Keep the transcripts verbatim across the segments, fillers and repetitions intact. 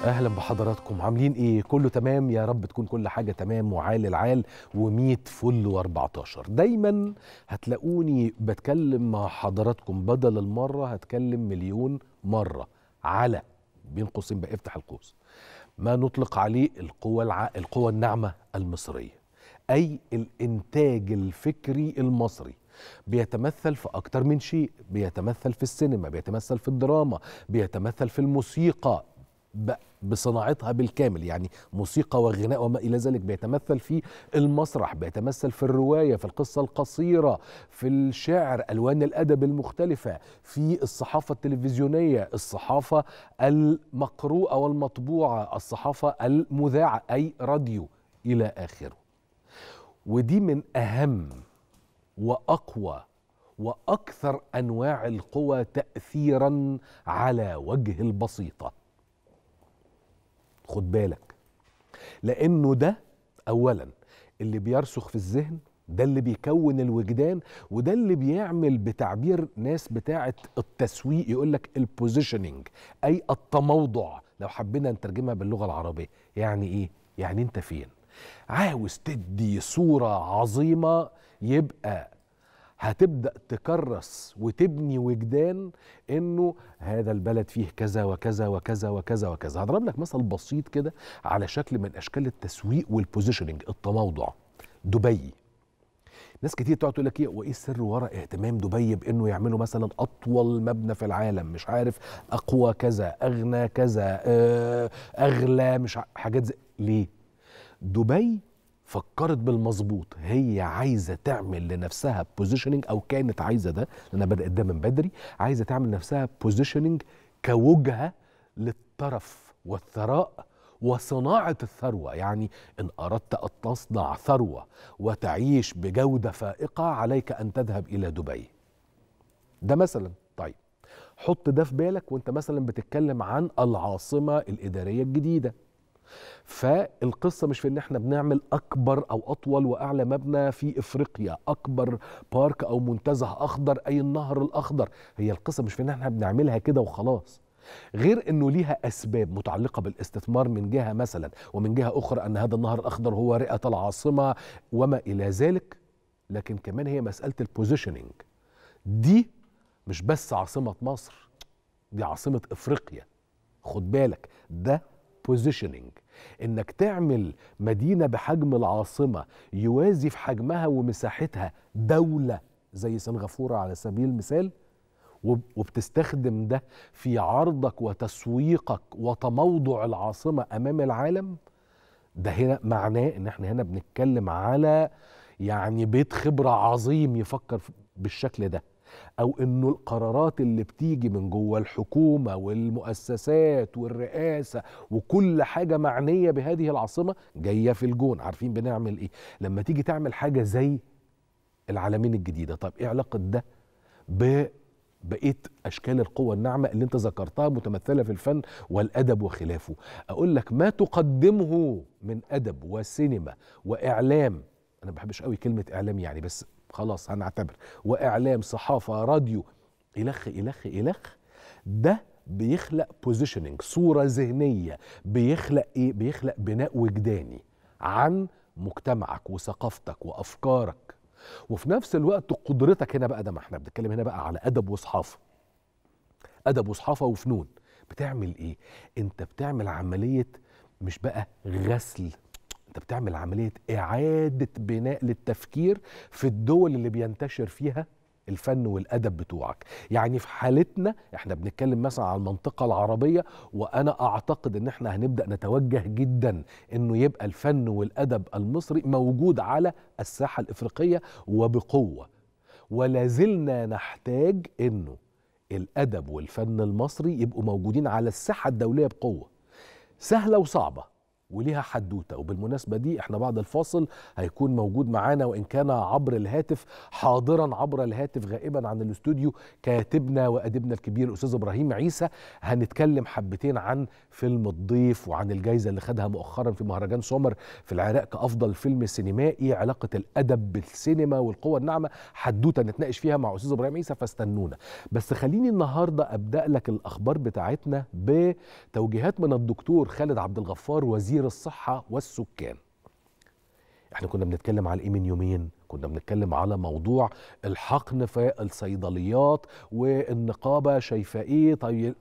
اهلا بحضراتكم، عاملين ايه؟ كله تمام؟ يا رب تكون كل حاجه تمام وعال العال وميت فل واربعتاشر. دايما هتلاقوني بتكلم مع حضراتكم بدل المره هتكلم مليون مره على بين قوسين بقى افتح القوس ما نطلق عليه القوى الع... القوى الناعمه المصريه، اي الانتاج الفكري المصري. بيتمثل في أكتر من شيء، بيتمثل في السينما، بيتمثل في الدراما، بيتمثل في الموسيقى بصناعتها بالكامل، يعني موسيقى وغناء وما إلى ذلك، بيتمثل في المسرح، بيتمثل في الرواية، في القصة القصيرة، في الشعر، ألوان الأدب المختلفة، في الصحافة التلفزيونية، الصحافة المقروءة والمطبوعة، الصحافة المذاعة أي راديو إلى آخره. ودي من أهم وأقوى وأكثر أنواع القوى تأثيراً على وجه البسيطة. خد بالك، لأنه ده أولاً اللي بيرسخ في الذهن، ده اللي بيكون الوجدان، وده اللي بيعمل بتعبير ناس بتاعة التسويق يقولك البوزيشننج، أي التموضع. لو حبينا نترجمها باللغة العربية يعني إيه؟ يعني أنت فين؟ عاوز تدي صورة عظيمة، يبقى هتبدأ تكرس وتبني وجدان انه هذا البلد فيه كذا وكذا وكذا وكذا وكذا. هضرب لك مثل بسيط كده على شكل من اشكال التسويق والبوزيشننج، التموضع. دبي، ناس كتير تقعد تقول لك ايه وايه السر وراء اهتمام دبي بانه يعملوا مثلا اطول مبنى في العالم، مش عارف اقوى كذا، اغنى كذا، اغلى، مش حاجات زي ليه؟ دبي فكرت بالمظبوط، هي عايزه تعمل لنفسها بوزيشننج، او كانت عايزه ده لانها بدات ده من بدري، عايزه تعمل لنفسها بوزيشننج كوجهه للترف والثراء وصناعه الثروه. يعني ان اردت ان تصنع ثروه وتعيش بجوده فائقه عليك ان تذهب الى دبي. ده مثلا. طيب حط ده في بالك وانت مثلا بتتكلم عن العاصمه الاداريه الجديده. فالقصة مش في ان احنا بنعمل اكبر او اطول واعلى مبنى في افريقيا، اكبر بارك او منتزه اخضر اي النهر الاخضر. هي القصة مش في ان احنا بنعملها كده وخلاص، غير انه ليها اسباب متعلقة بالاستثمار من جهة مثلا، ومن جهة اخرى ان هذا النهر الاخضر هو رئة العاصمة وما الى ذلك. لكن كمان هي مسألة البوزيشننج دي، مش بس عاصمة مصر، دي عاصمة افريقيا. خد بالك، ده بوزيشننج، انك تعمل مدينة بحجم العاصمة يوازي في حجمها ومساحتها دولة زي سنغافورة على سبيل المثال، وبتستخدم ده في عرضك وتسويقك وتموضع العاصمة امام العالم. ده هنا معناه ان احنا هنا بنتكلم على يعني بيت خبرة عظيم يفكر بالشكل ده، او انه القرارات اللي بتيجي من جوه الحكومه والمؤسسات والرئاسه وكل حاجه معنيه بهذه العاصمه جايه في الجون. عارفين بنعمل ايه لما تيجي تعمل حاجه زي العلمين الجديده؟ طب ايه علاقه ده ببقيه اشكال القوى الناعمه اللي انت ذكرتها متمثله في الفن والادب وخلافه؟ اقول لك ما تقدمه من ادب وسينما واعلام، انا ما بحبش قوي كلمه اعلام يعني، بس خلاص هنعتبر، واعلام، صحافه، راديو، الخ الخ الخ، ده بيخلق بوزيشننج، صوره ذهنيه، بيخلق ايه؟ بيخلق بناء وجداني عن مجتمعك وثقافتك وافكارك، وفي نفس الوقت قدرتك. هنا بقى، ده ما احنا بنتكلم هنا بقى على ادب وصحافه، ادب وصحافه وفنون. بتعمل ايه؟ انت بتعمل عمليه مش بقى غسل، انت بتعمل عملية اعادة بناء للتفكير في الدول اللي بينتشر فيها الفن والادب بتوعك. يعني في حالتنا احنا بنتكلم مثلا على المنطقة العربية، وانا اعتقد ان احنا هنبدأ نتوجه جدا انه يبقى الفن والادب المصري موجود على الساحة الافريقية وبقوة، ولا زلنا نحتاج انه الادب والفن المصري يبقوا موجودين على الساحة الدولية بقوة. سهلة وصعبة، وليها حدوته. وبالمناسبه دي احنا بعد الفاصل هيكون موجود معانا وان كان عبر الهاتف، حاضرا عبر الهاتف غائبا عن الاستوديو، كاتبنا واديبنا الكبير الاستاذ ابراهيم عيسى. هنتكلم حبتين عن فيلم الضيف وعن الجائزه اللي خدها مؤخرا في مهرجان سومر في العراق كافضل فيلم سينمائي، علاقه الادب بالسينما والقوه الناعمه، حدوته نتناقش فيها مع استاذ ابراهيم عيسى، فاستنونا. بس خليني النهارده ابدا لك الاخبار بتاعتنا بتوجيهات من الدكتور خالد عبد الغفار وزير الصحه والسكان. احنا كنا بنتكلم على ايه من يومين؟ كنا بنتكلم على موضوع الحقن في الصيدليات والنقابه شايفه ايه. طيب،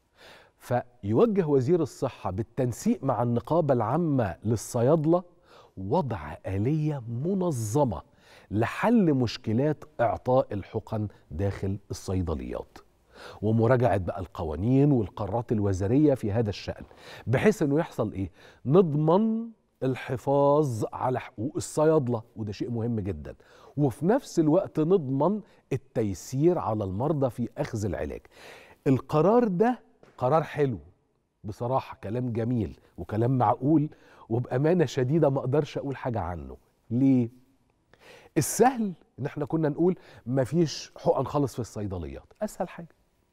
فيوجه وزير الصحه بالتنسيق مع النقابه العامه للصيادله وضع آلية منظمة لحل مشكلات إعطاء الحقن داخل الصيدليات، ومراجعة بقى القوانين والقرارات الوزارية في هذا الشأن، بحيث أنه يحصل إيه؟ نضمن الحفاظ على حقوق الصيادلة، وده شيء مهم جدا، وفي نفس الوقت نضمن التيسير على المرضى في أخذ العلاج. القرار ده قرار حلو بصراحة، كلام جميل وكلام معقول، وبأمانة شديدة ما أقدرش أقول حاجة عنه. ليه؟ السهل إن احنا كنا نقول مفيش حقن خالص في الصيدليات، أسهل حاجة،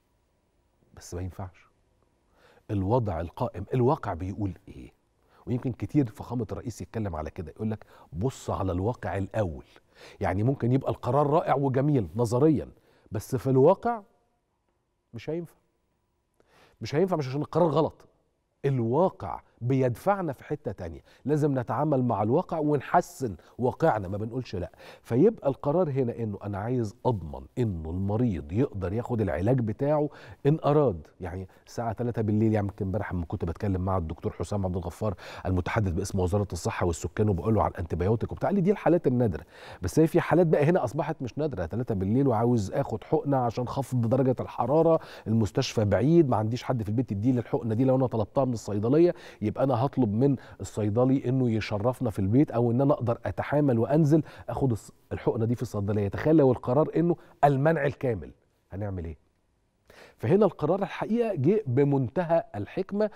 بس ما ينفعش. الوضع القائم، الواقع بيقول إيه؟ ويمكن كتير فخامة الرئيس يتكلم على كده، يقول لك بص على الواقع الأول. يعني ممكن يبقى القرار رائع وجميل نظريا، بس في الواقع مش هينفع. مش هينفع، مش عشان القرار غلط، الواقع بيدفعنا في حتة تانية، لازم نتعامل مع الواقع ونحسن واقعنا، ما بنقولش لا. فيبقى القرار هنا انه انا عايز اضمن انه المريض يقدر ياخد العلاج بتاعه ان اراد. يعني الساعة ثلاثة بالليل، يعني يمكن امبارح لما كنت بتكلم مع الدكتور حسام عبد الغفار المتحدث باسم وزارة الصحة والسكان وبقول له على الانتبيوتيك وبتاع، لي دي الحالات النادرة، بس هي في حالات بقى هنا اصبحت مش نادرة، ثلاثة بالليل وعاوز اخد حقنة عشان خفض درجة الحرارة، المستشفى بعيد، ما عنديش حد في البيت يديلي الحقنة دي، لو انا طلبتها من الصيدلية يبقى انا هطلب من الصيدلي انه يشرفنا في البيت، او ان انا اقدر اتحامل وانزل اخد الحقنه دي في الصيدليه. تخيل لو القرار انه المنع الكامل، هنعمل ايه؟ فهنا القرار الحقيقه جه بمنتهى الحكمه،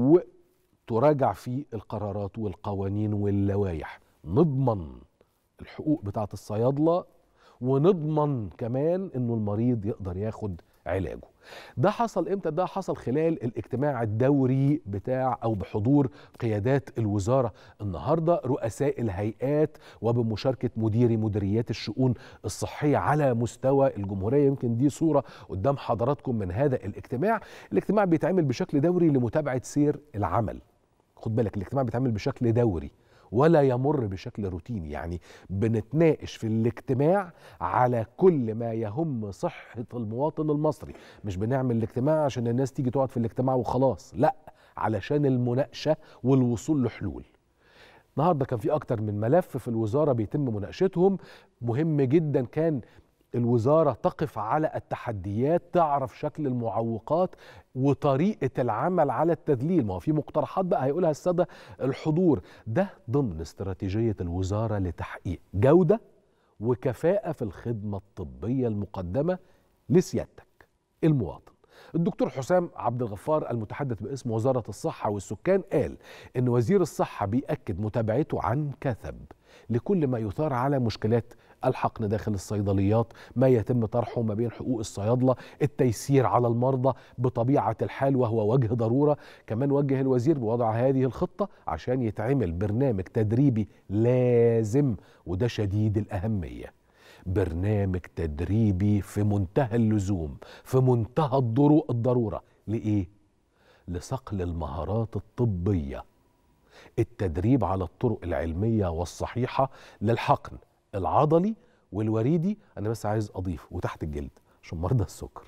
وتراجع فيه القرارات والقوانين واللوائح، نضمن الحقوق بتاعه الصيادله، ونضمن كمان انه المريض يقدر ياخد علاجه. ده حصل امتى؟ ده حصل خلال الاجتماع الدوري بتاع او بحضور قيادات الوزاره النهارده، رؤساء الهيئات وبمشاركه مديري مديريات الشؤون الصحيه على مستوى الجمهوريه. يمكن دي صوره قدام حضراتكم من هذا الاجتماع. الاجتماع بيتعمل بشكل دوري لمتابعه سير العمل. خد بالك، الاجتماع بيتعمل بشكل دوري ولا يمر بشكل روتيني، يعني بنتناقش في الاجتماع على كل ما يهم صحة المواطن المصري، مش بنعمل الاجتماع عشان الناس تيجي تقعد في الاجتماع وخلاص، لا، علشان المناقشة والوصول لحلول. النهارده كان في أكتر من ملف في الوزارة بيتم مناقشتهم، مهم جدا كان الوزارة تقف على التحديات، تعرف شكل المعوقات وطريقة العمل على التذليل. ما هو في مقترحات بقى هيقولها السادة الحضور، ده ضمن استراتيجية الوزارة لتحقيق جودة وكفاءة في الخدمة الطبية المقدمة لسيادتك المواطن. الدكتور حسام عبد الغفار المتحدث باسم وزارة الصحة والسكان قال إن وزير الصحة بيأكد متابعته عن كثب لكل ما يثار على مشكلات الحقن داخل الصيدليات، ما يتم طرحه ما بين حقوق الصيادلة، التيسير على المرضى بطبيعة الحال وهو وجه ضرورة. كمان وجه الوزير بوضع هذه الخطة عشان يتعمل برنامج تدريبي لازم، وده شديد الأهمية، برنامج تدريبي في منتهى اللزوم، في منتهى الضرورة. لإيه؟ لصقل المهارات الطبية، التدريب على الطرق العلمية والصحيحة للحقن العضلي والوريدي. أنا بس عايز أضيف وتحت الجلد عشان مرضى السكر،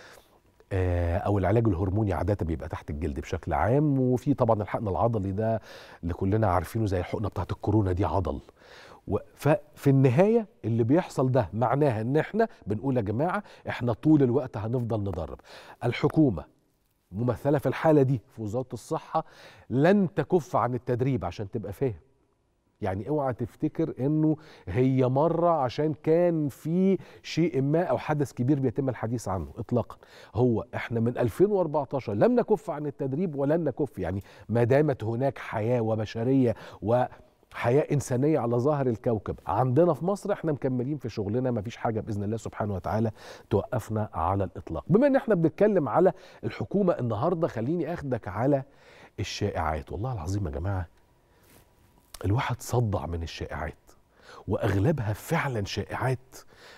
أو العلاج الهرموني عادة بيبقى تحت الجلد بشكل عام، وفي طبعا الحقن العضلي ده اللي كلنا عارفينه زي الحقنة بتاعت الكورونا دي عضل. ففي النهاية اللي بيحصل ده معناها ان احنا بنقول يا جماعة احنا طول الوقت هنفضل ندرب. الحكومة ممثلة في الحالة دي في وزارة الصحة لن تكف عن التدريب، عشان تبقى فاهم يعني اوعى تفتكر انه هي مره عشان كان في شيء ما او حدث كبير بيتم الحديث عنه اطلاقا. هو احنا من ألفين وأربعتاشر لم نكف عن التدريب ولن نكف، يعني ما دامت هناك حياه وبشريه وحياه انسانيه على ظهر الكوكب عندنا في مصر احنا مكملين في شغلنا، ما فيش حاجه باذن الله سبحانه وتعالى توقفنا على الاطلاق. بما ان احنا بنتكلم على الحكومه النهارده، خليني اخدك على الشائعات. والله العظيم يا جماعه الواحد صدع من الشائعات، واغلبها فعلا شائعات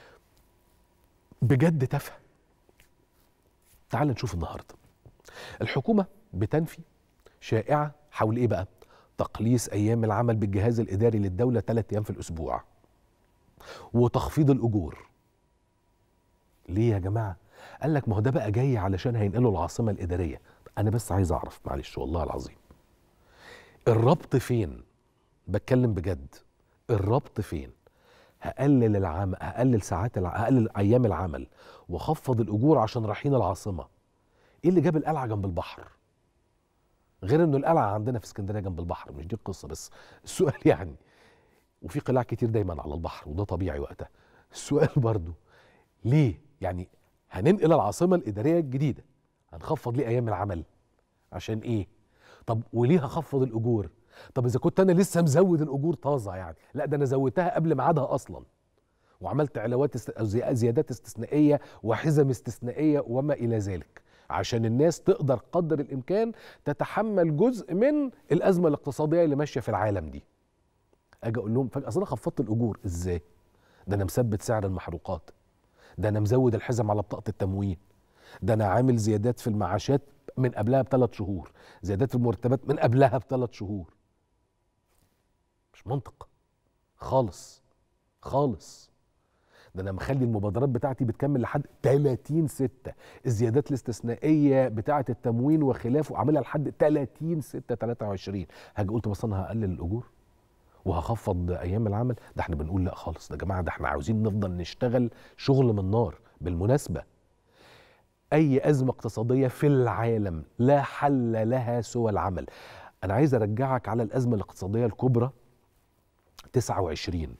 بجد تافهه. تعال نشوف النهارده الحكومه بتنفي شائعه حول ايه بقى؟ تقليص ايام العمل بالجهاز الاداري للدوله ثلاث ايام في الاسبوع وتخفيض الاجور. ليه يا جماعه؟ قال لك ما هو ده بقى جاي علشان هينقلوا العاصمه الاداريه. انا بس عايز اعرف معلش والله العظيم الربط فين؟ بتكلم بجد، الربط فين؟ هقلل العمل، هقلل ساعات الع... هقلل ايام العمل واخفض الاجور عشان رايحين العاصمه. ايه اللي جاب القلعه جنب البحر؟ غير انه القلعه عندنا في اسكندريه جنب البحر، مش دي القصه، بس السؤال يعني وفي قلاع كتير دايما على البحر وده طبيعي وقتها. السؤال برضو ليه؟ يعني هننقل العاصمه الاداريه الجديده هنخفض ليه ايام العمل؟ عشان ايه؟ طب وليه هخفض الاجور؟ طب اذا كنت انا لسه مزود الاجور طازه يعني، لا ده انا زودتها قبل ميعادها اصلا وعملت علاوات است... زيادات استثنائيه وحزم استثنائيه وما الى ذلك عشان الناس تقدر قدر الامكان تتحمل جزء من الازمه الاقتصاديه اللي ماشيه في العالم دي. اجي اقول لهم فجاه اصل انا خفضت الاجور ازاي؟ ده انا مثبت سعر المحروقات، ده انا مزود الحزم على بطاقه التموين، ده انا عامل زيادات في المعاشات من قبلها بثلاث شهور، زيادات في المرتبات من قبلها بثلاث شهور. مش منطق خالص خالص. ده انا مخلي المبادرات بتاعتي بتكمل لحد ثلاثين ستة، الزيادات الاستثنائيه بتاعه التموين وخلافه عاملها لحد ثلاثين ستة ثلاثة وعشرين. هاجي قلت بس انا هقلل الاجور وهخفض ايام العمل؟ ده احنا بنقول لا خالص، ده يا جماعه ده احنا عاوزين نفضل نشتغل شغل من نار. بالمناسبه اي ازمه اقتصاديه في العالم لا حل لها سوى العمل. انا عايز ارجعك على الازمه الاقتصاديه الكبرى تسعة وعشرين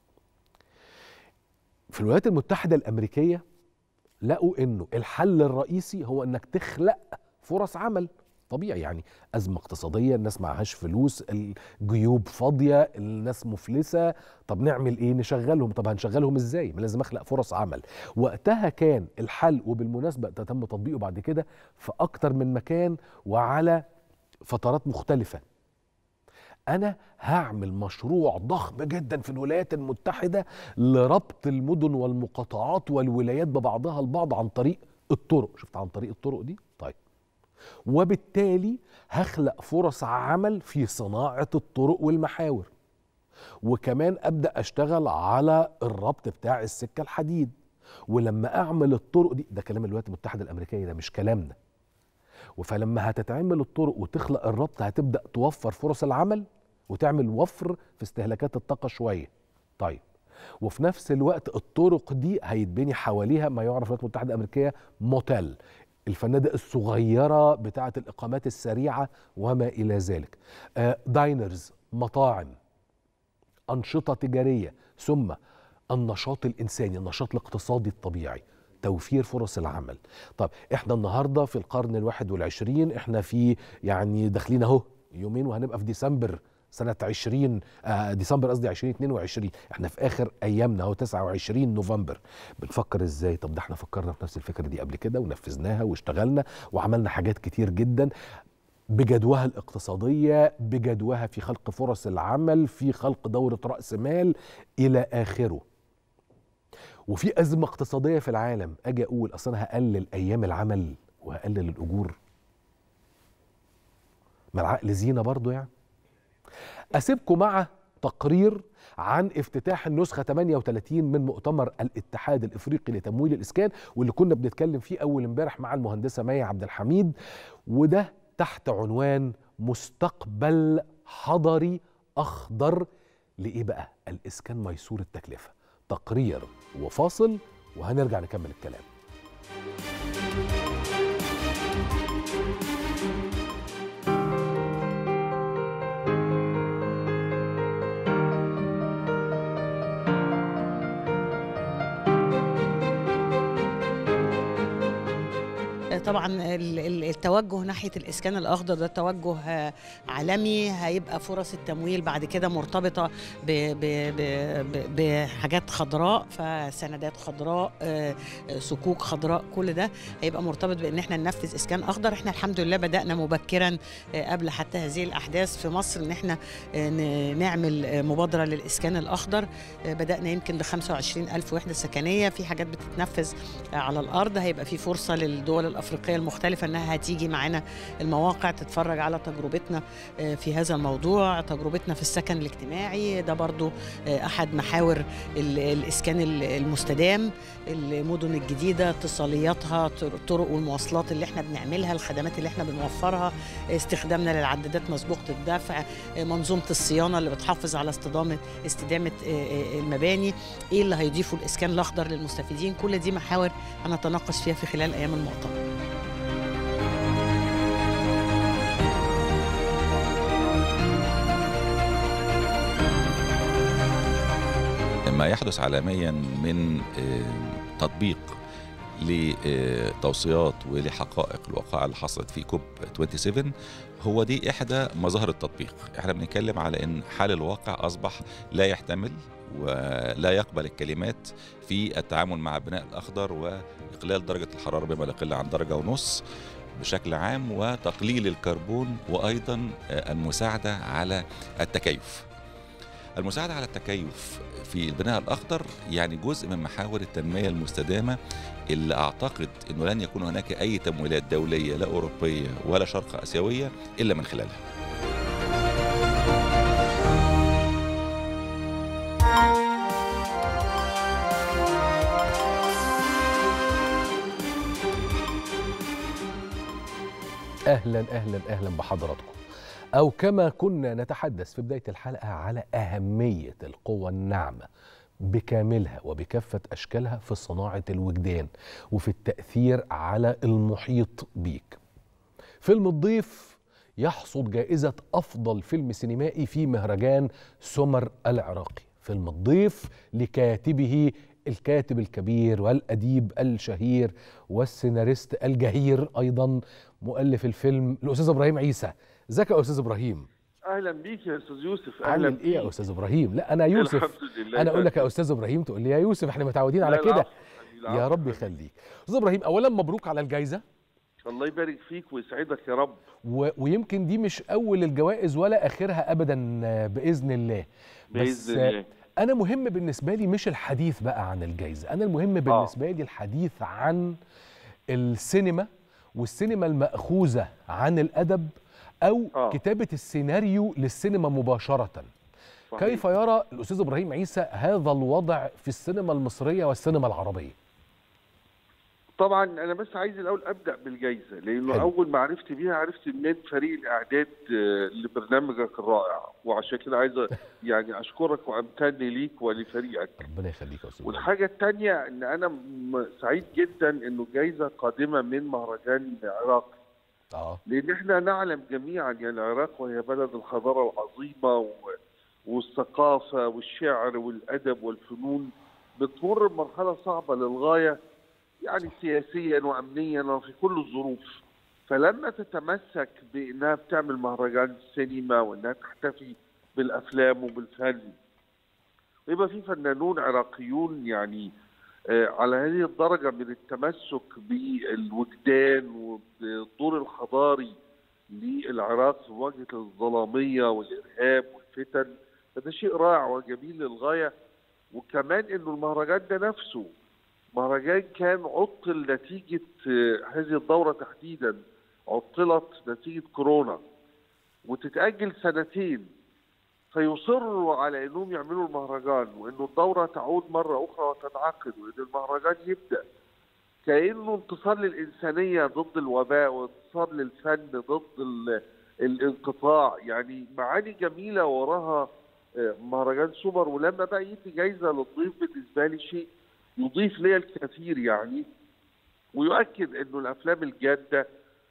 في الولايات المتحده الامريكيه. لقوا انه الحل الرئيسي هو انك تخلق فرص عمل. طبيعي يعني ازمه اقتصاديه، الناس معهاش فلوس، الجيوب فاضيه، الناس مفلسه، طب نعمل ايه؟ نشغلهم. طب هنشغلهم ازاي؟ ما لازم اخلق فرص عمل. وقتها كان الحل، وبالمناسبه ده تم تطبيقه بعد كده في اكتر من مكان وعلى فترات مختلفه. أنا هعمل مشروع ضخم جدا في الولايات المتحدة لربط المدن والمقاطعات والولايات ببعضها البعض عن طريق الطرق. شفت عن طريق الطرق دي؟ طيب وبالتالي هخلق فرص عمل في صناعة الطرق والمحاور، وكمان أبدأ أشتغل على الربط بتاع السكة الحديد. ولما أعمل الطرق دي، ده كلام الولايات المتحدة الأمريكية، ده مش كلامنا. فلما هتتعمل الطرق وتخلق الربط هتبدأ توفر فرص العمل وتعمل وفر في استهلاكات الطاقة شوية. طيب وفي نفس الوقت الطرق دي هيتبني حواليها ما يعرف في الولايات المتحدة الأمريكية موتيل، الفنادق الصغيرة بتاعة الإقامات السريعة وما إلى ذلك، آه داينرز، مطاعم، أنشطة تجارية، ثم النشاط الإنساني، النشاط الاقتصادي الطبيعي، توفير فرص العمل. طب احنا النهارده في القرن الواحد والعشرين، احنا في يعني داخلين اهو يومين وهنبقى في ديسمبر سنة عشرين آه ديسمبر قصدي عشرين اتنين وعشرين، احنا في اخر ايامنا اهو تسعة وعشرين نوفمبر. بنفكر ازاي؟ طب ده احنا فكرنا في نفس الفكرة دي قبل كده ونفذناها واشتغلنا وعملنا حاجات كتير جدا بجدواها الاقتصادية، بجدواها في خلق فرص العمل، في خلق دورة رأس مال إلى آخره. وفي أزمة اقتصادية في العالم، أجي أقول أصل أنا هقلل أيام العمل وهقلل الأجور؟ ما العقل زينة برضو يعني. أسيبكم مع تقرير عن افتتاح النسخة ثمانية وثلاثين من مؤتمر الاتحاد الإفريقي لتمويل الإسكان، واللي كنا بنتكلم فيه أول امبارح مع المهندسة مي عبد الحميد، وده تحت عنوان مستقبل حضري أخضر. لإيه بقى؟ الإسكان ميسور التكلفة. تقرير وفاصل وهنرجع نكمل الكلام. طبعا التوجه ناحية الإسكان الأخضر ده توجه عالمي، هيبقى فرص التمويل بعد كده مرتبطة بحاجات خضراء، فسندات خضراء، صكوك خضراء، كل ده هيبقى مرتبط بأن احنا ننفذ إسكان أخضر. احنا الحمد لله بدأنا مبكرا قبل حتى هذه الأحداث في مصر ان احنا نعمل مبادرة للإسكان الأخضر. بدأنا يمكن ب خمسة وعشرين ألف وحدة سكنية، في حاجات بتتنفذ على الأرض. هيبقى في فرصة للدول الأفريقية المختلفة أنها هتيجي معنا المواقع تتفرج على تجربتنا في هذا الموضوع، تجربتنا في السكن الاجتماعي. ده برضو أحد محاور الإسكان المستدام، المدن الجديدة، اتصالياتها، الطرق والمواصلات اللي احنا بنعملها، الخدمات اللي احنا بنوفرها، استخدامنا للعدادات مسبوقة الدفع، منظومة الصيانة اللي بتحافظ على استدامة استدامة المباني، ايه اللي هيضيفه الإسكان الأخضر للمستفيدين. كل دي محاور هنتناقش فيها في خلال أيام المؤتمر. ما يحدث عالميا من تطبيق لتوصيات ولحقائق الواقعة اللي حصلت في كوب سبعة وعشرين هو دي إحدى مظاهر التطبيق. احنا بنتكلم على إن حال الواقع أصبح لا يحتمل ولا يقبل الكلمات في التعامل مع البناء الأخضر وإقلال درجة الحرارة بما لا يقل عن درجة ونص بشكل عام، وتقليل الكربون، وأيضا المساعدة على التكيف. المساعدة على التكيف في البناء الأخضر يعني جزء من محاور التنمية المستدامة اللي أعتقد أنه لن يكون هناك أي تمويلات دولية لا أوروبية ولا شرق آسيوية إلا من خلالها. أهلا أهلا أهلا بحضراتكم. أو كما كنا نتحدث في بداية الحلقة على أهمية القوى الناعمة بكاملها وبكافة أشكالها في صناعة الوجدان وفي التأثير على المحيط بيك. فيلم الضيف يحصد جائزة أفضل فيلم سينمائي في مهرجان سمر العراقي. فيلم الضيف لكاتبه الكاتب الكبير والأديب الشهير والسيناريست الجهير أيضا مؤلف الفيلم الأستاذ إبراهيم عيسى. ازيك يا استاذ ابراهيم؟ اهلا بيك يا استاذ يوسف. اهلا بيك. ايه يا استاذ ابراهيم؟ لا انا يوسف. الحمد لله. انا اقول لك يا استاذ ابراهيم تقول لي يا يوسف، احنا متعودين على كده. يا رب يخليك. استاذ ابراهيم، اولا مبروك على الجائزه. الله يبارك فيك ويسعدك يا رب. و... ويمكن دي مش اول الجوائز ولا اخرها ابدا باذن الله. باذن الله. انا مهم بالنسبه لي مش الحديث بقى عن الجائزه، انا المهم بالنسبه آه. لي الحديث عن السينما، والسينما المأخوذة عن الأدب أو آه. كتابة السيناريو للسينما مباشرة. صحيح. كيف يرى الأستاذ إبراهيم عيسى هذا الوضع في السينما المصرية والسينما العربية؟ طبعا أنا بس عايز الأول أبدأ بالجائزة، لأنه حلو. أول ما عرفت بيها عرفت من فريق الإعداد لبرنامجك الرائع، وعشان كده عايز يعني أشكرك وأمتن ليك ولفريقك. ربنا يخليك يا أستاذ. والحاجة الثانية إن أنا سعيد جدا إنه الجائزة قادمة من مهرجان العراق. اه لأن احنا نعلم جميعا يعني العراق وهي بلد الحضارة العظيمة والثقافة والشعر والأدب والفنون، بتمر بمرحلة صعبة للغاية يعني سياسيا وأمنيا وفي كل الظروف. فلما تتمسك بأنها بتعمل مهرجان سينما وأنها تحتفي بالأفلام وبالفن، ويبقى في فنانون عراقيون يعني على هذه الدرجة من التمسك بالوجدان والدور الحضاري للعراق في مواجهة الظلامية والإرهاب والفتن، فده شيء رائع وجميل للغاية. وكمان إنه المهرجان ده نفسه مهرجان كان عطل نتيجة هذه الدورة تحديدا، عطلت نتيجة كورونا وتتأجل سنتين، فيصروا على انهم يعملوا المهرجان وانه الدوره تعود مره اخرى وتنعقد وان المهرجان يبدا كانه انتصار للانسانيه ضد الوباء وانتصار للفن ضد الانقطاع. يعني معاني جميله وراها مهرجان سمر. ولما بقى يدي جايزه للضيف بالنسبه لي شيء يضيف لي الكثير يعني، ويؤكد انه الافلام الجاده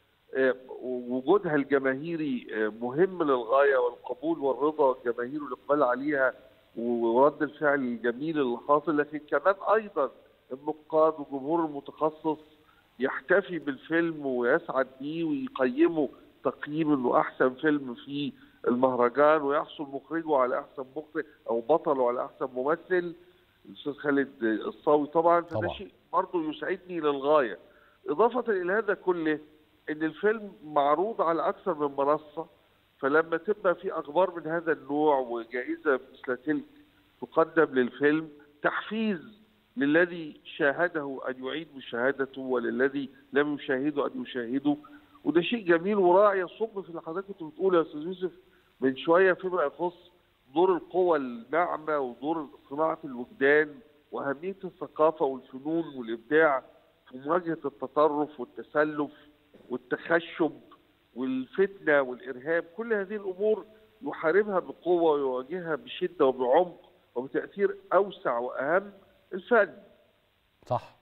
وجودها الجماهيري مهم للغايه، والقبول والرضا الجماهيري والاقبال عليها ورد الفعل الجميل اللي حاصل، لكن كمان ايضا النقاد والجمهور المتخصص يحتفي بالفيلم ويسعد بيه ويقيمه تقييم انه احسن فيلم في المهرجان، ويحصل مخرجه على احسن مخرج او بطله على احسن ممثل الاستاذ خالد الصاوي طبعا. فده طبعا. شيء برضه يسعدني للغايه. اضافه الى هذا كله ان الفيلم معروض على اكثر من منصه، فلما تبقى في اخبار من هذا النوع وجائزه مثل تلك تقدم للفيلم، تحفيز للذي شاهده ان يعيد مشاهدته وللذي لم يشاهده ان يشاهده، وده شيء جميل وراعي يصب في اللي حضرتك كنت بتقوله يا استاذ يوسف من شويه فيما يخص دور القوى الناعمه ودور صناعه الوجدان واهميه الثقافه والفنون والابداع في مواجهه التطرف والتسلف والتخشب والفتنه والارهاب. كل هذه الامور يحاربها بقوه ويواجهها بشده وبعمق وبتاثير اوسع واهم الفن. صح.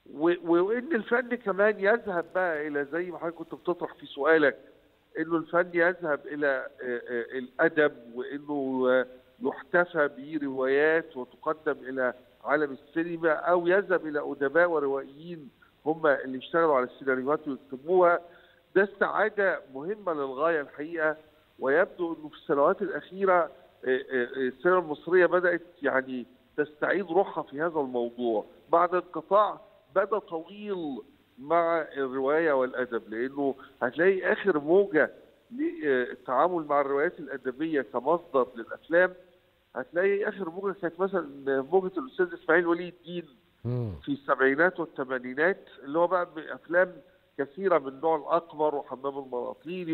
وان الفن كمان يذهب بقى الى زي ما حضرتك كنت بتطرح في سؤالك انه الفن يذهب الى الادب وانه يحتفى بروايات وتقدم الى عالم السينما، او يذهب الى ادباء وروائيين هم اللي اشتغلوا على السيناريوهات ويكتبوها. ده استعاده مهمه للغايه الحقيقه، ويبدو انه في السنوات الاخيره السينما المصريه بدات يعني تستعيد روحها في هذا الموضوع بعد انقطاع بدا طويل مع الروايه والادب، لانه هتلاقي اخر موجه للتعامل مع الروايات الادبيه كمصدر للافلام، هتلاقي اخر موجه كانت مثلا موجه الاستاذ اسماعيل ولي الدين في السبعينات والثمانينات، اللي هو بقى بافلام كثيره من نوع الاقمر وحمام الملاطيني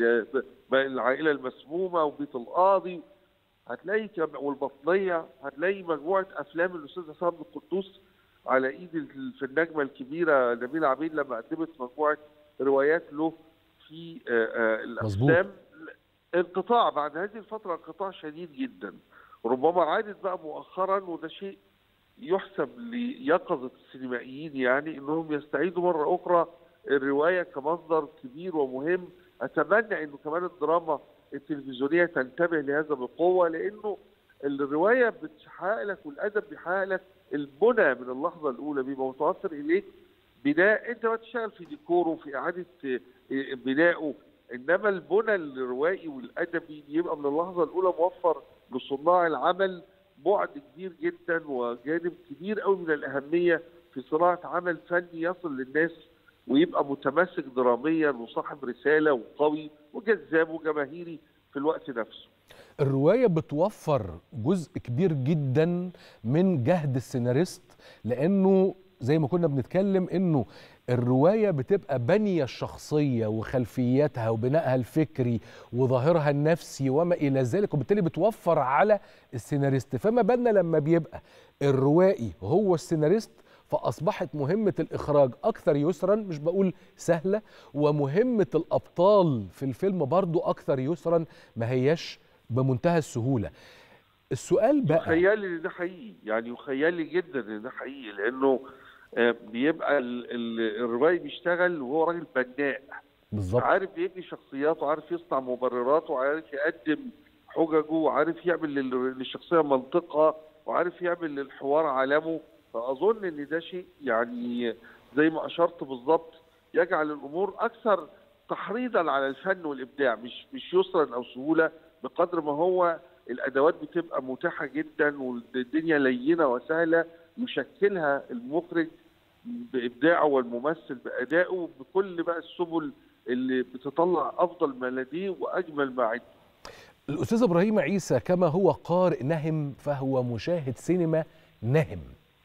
والعائله المسمومه وبيت القاضي، هتلاقي والبطنيه، هتلاقي مجموعه افلام الاستاذ عصام بن القدوس على ايد في النجمه الكبيره نبيله عبيد لما قدمت مجموعه روايات له في الافلام. انقطاع بعد هذه الفتره، انقطاع شديد جدا، ربما عادت بقى مؤخرا، وده شيء يحسب ليقظه السينمائيين يعني انهم يستعيدوا مره اخرى الروايه كمصدر كبير ومهم. اتمنى انه كمان الدراما التلفزيونيه تنتبه لهذا بقوه، لانه الروايه بتحقق لك والادب بيحقق لك البنى من اللحظه الاولى، بيبقى متوفر اليك بناء انت ما تشتغل في ديكوره وفي اعاده بنائه، انما البنى الروائي والادبي بيبقى من اللحظه الاولى موفر لصناع العمل بعد كبير جدا وجانب كبير قوي من الاهميه في صناعه عمل فني يصل للناس ويبقى متماسك دراميا وصاحب رساله وقوي وجذاب وجماهيري في الوقت نفسه. الرواية بتوفر جزء كبير جدا من جهد السيناريست، لأنه زي ما كنا بنتكلم إنه الرواية بتبقى بنية الشخصية وخلفياتها وبنائها الفكري وظاهرها النفسي وما إلى ذلك، وبالتالي بتوفر على السيناريست. فما بالنا لما بيبقى الروائي هو السيناريست، فأصبحت مهمة الإخراج أكثر يسرا، مش بقول سهلة، ومهمة الأبطال في الفيلم برضو أكثر يسرا، ما هياش بمنتهى السهولة. السؤال بقى، يخيالي ان ده حقيقي، يعني يخيالي جدا ان ده حقيقي، لانه بيبقى الروائي بيشتغل وهو راجل بناء بالظبط، عارف يبني شخصياته، عارف يصنع مبرراته، وعارف يقدم حججه، وعارف يعمل للشخصيه منطقها، وعارف يعمل للحوار عالمه. فاظن ان ده شيء يعني زي ما اشرت بالظبط يجعل الامور اكثر تحريضا على الفن والابداع، مش مش يسرا او سهوله، بقدر ما هو الادوات بتبقى متاحه جدا والدنيا لينه وسهله يشكلها المخرج بابداعه والممثل بادائه بكل بقى السبل اللي بتطلع افضل ما لديه واجمل ما عنده. الاستاذ ابراهيم عيسى كما هو قارئ نهم فهو مشاهد سينما نهم،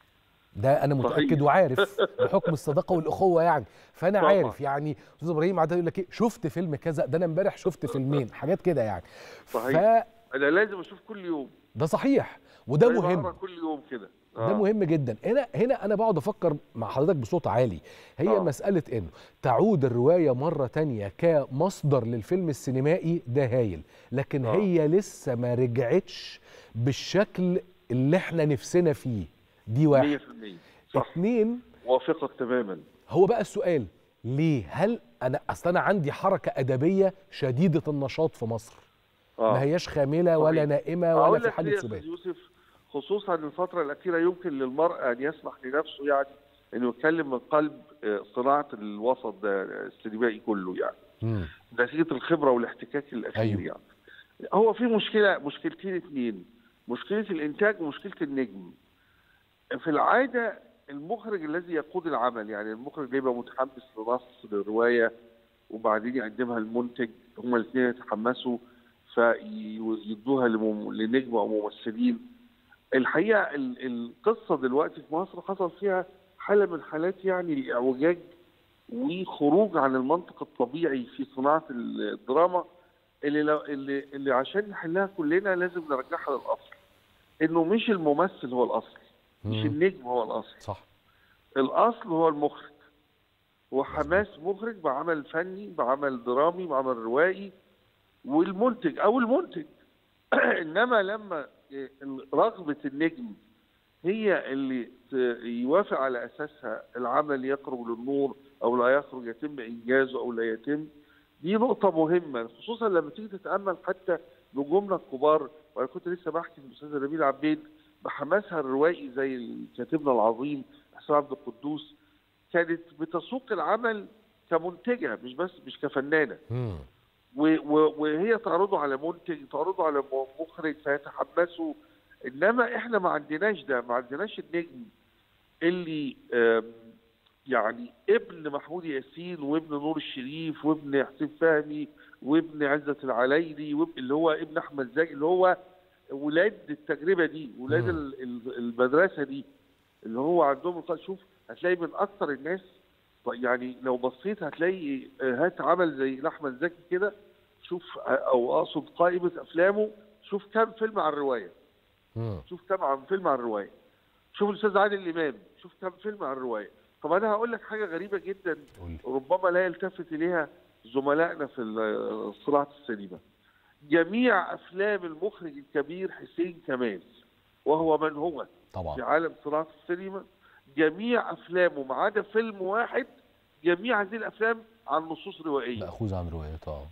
ده انا متاكد صحيح. وعارف بحكم الصداقه والاخوه يعني، فانا طبعا عارف يعني استاذ ابراهيم عاده يقول لك ايه، شفت فيلم كذا، ده انا امبارح شفت فيلمين، حاجات كده يعني. صحيح. ف... انا لازم اشوف كل يوم، ده صحيح، وده مهم كل يوم كده. ده مهم جدا. هنا هنا انا بقعد افكر مع حضرتك بصوت عالي، هي آه. مساله انه تعود الروايه مره تانية كمصدر للفيلم السينمائي، ده هايل، لكن آه. هي لسه ما رجعتش بالشكل اللي احنا نفسنا فيه، دي واحد. مية في المية صح. اتنين، وافقك تماما. هو بقى السؤال ليه؟ هل انا اصل انا عندي حركه ادبيه شديده النشاط في مصر، آه. ما هياش خامله ولا نائمه ولا في حاله سبات. يوسف خصوصا الفترة الأخيرة يمكن للمرء أن يسمح لنفسه يعني انه يتكلم من قلب صناعه الوسط ده السينمائي كله يعني. مم. نتيجه الخبره والاحتكاك الاخير. أيوه. يعني هو في مشكله مشكلتين اثنين، مشكله الانتاج ومشكله النجم. في العاده المخرج الذي يقود العمل، يعني المخرج بيبقى متحمس لنص للروايه وبعدين يقدمها المنتج، هما الاثنين يتحمسوا فيدوها لنجم او ممثلين. الحقيقه القصه دلوقتي في مصر حصل فيها حاله من حالات يعني الاعوجاج وخروج عن المنطق الطبيعي في صناعه الدراما، اللي لو اللي, اللي عشان نحلها كلنا لازم نرجعها للاصل، انه مش الممثل هو الاصل، مش النجم هو الاصل. صح. الاصل هو المخرج، هو حماس مخرج بعمل فني، بعمل درامي، بعمل روائي، والمنتج او المنتج. انما لما رغبه النجم هي اللي يوافق على اساسها العمل يخرج للنور او لا يخرج، يتم انجازه او لا يتم، دي نقطه مهمه، خصوصا لما تيجي تتامل حتى نجومنا الكبار. وانا كنت لسه بحكي للاستاذه نبيل عبيد بحماسها الروائي زي كاتبنا العظيم حسين عبد القدوس، كانت بتسوق العمل كمنتجه مش بس مش كفنانه. وهي تعرضه على منتج، تعرضه على مخرج فيتحمسوا. انما احنا ما عندناش ده، ما عندناش النجم اللي يعني ابن محمود ياسين وابن نور الشريف وابن حسين فهمي وابن عزت العلايلي اللي هو ابن احمد زكي، اللي هو ولاد التجربه دي، ولاد المدرسه دي، اللي هو عندهم. شوف هتلاقي من اكثر الناس، يعني لو بصيت هتلاقي هات عمل زي احمد زكي كده، شوف او اقصد قائمه افلامه، شوف كم فيلم عن الروايه، شوف كم عن فيلم عن الروايه، شوف الاستاذ عادل امام شوف كم فيلم عن الروايه. طب انا هقول لك حاجه غريبه جدا ربما لا يلتفت اليها زملائنا في صناعه السينما. جميع افلام المخرج الكبير حسين كمال، وهو من هو طبعا في عالم صناعه السينما، جميع افلامه ما عدا فيلم واحد، جميع هذه الافلام عن نصوص روائيه ماخوذ عن روايات. اه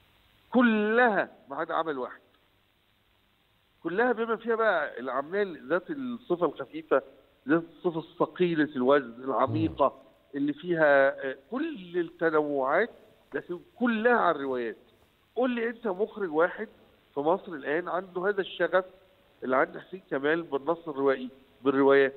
كلها ما عدا عمل واحد، كلها بما فيها بقى الاعمال ذات الصفه الخفيفه، ذات الصفه الثقيله الوزن العميقه، م. اللي فيها كل التنوعات، لكن كلها عن روايات. قول لي انت مخرج واحد في مصر الان عنده هذا الشغف اللي عند حسين كمال بالنص الروائي بالروايات.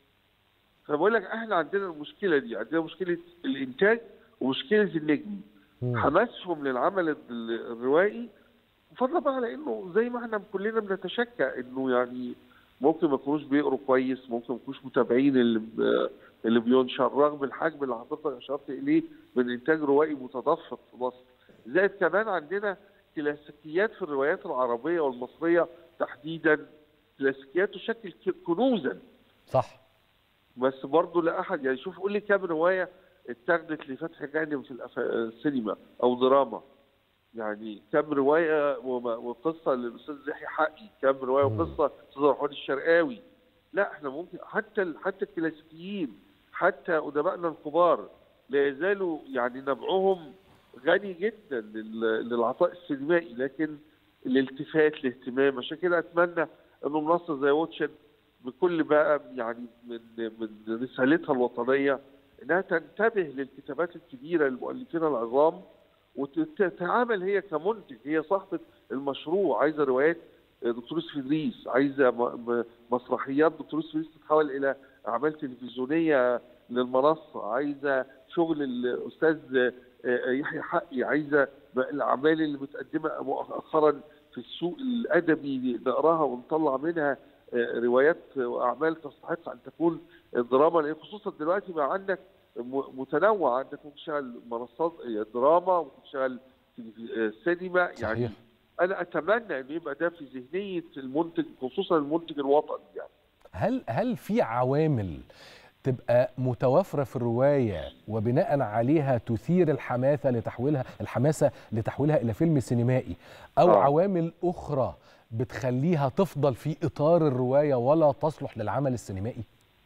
فبقول لك احنا عندنا المشكله دي، عندنا مشكله الانتاج ومشكله النجم، حماسهم للعمل الروائي، وفضلا بقى على انه زي ما احنا كلنا بنتشكى انه يعني ممكن ما يكونوش بيقروا كويس، ممكن ما يكونوش متابعين اللي اللي بينشر، رغم الحجم اللي حضرتك اشرت اليه من انتاج روائي متدفق في مصر. زائد كمان عندنا كلاسيكيات في الروايات العربيه والمصريه تحديدا، كلاسيكيات تشكل كنوزا. صح. بس برضه لا احد يعني، شوف قول لي كام روايه اتاخدت لفتحي جانب في السينما او دراما، يعني كم روايه وقصه للاستاذ زكي حقي، كم روايه وقصه الاستاذ رحمن الشرقاوي. لا احنا ممكن حتى حتى الكلاسيكيين، حتى ادبائنا الكبار لا يزالوا يعني نبعهم غني جدا للعطاء السينمائي، لكن الالتفات الاهتمام. عشان كده اتمنى انه منصه زي واتشد بكل بقى يعني من من رسالتها الوطنيه انها تنتبه للكتابات الكبيره للمؤلفين العظام، وتتعامل هي كمنتج، هي صاحبه المشروع. عايزه روايات دكتور يوسف ادريس، عايزه مسرحيات دكتور يوسف ادريس تتحول الى اعمال تلفزيونيه للمنصه، عايزه شغل الاستاذ يحيى حقي، عايزه الاعمال اللي بتقدمها مؤخرا في السوق الادبي نقراها ونطلع منها روايات واعمال تستحق ان تكون دراما، لان خصوصا دلوقتي بقى عندك متنوع، عندك ممكن تشتغل منصات دراما، ممكن تشتغل سينما. صحيح. يعني انا اتمنى ان يبقى ده في ذهنيه المنتج، خصوصا المنتج الوطني. يعني هل هل في عوامل تبقى متوافره في الروايه وبناء عليها تثير الحماسه لتحويلها الحماسه لتحويلها الى فيلم سينمائي، او آه. عوامل اخرى بتخليها تفضل في اطار الروايه ولا تصلح للعمل السينمائي؟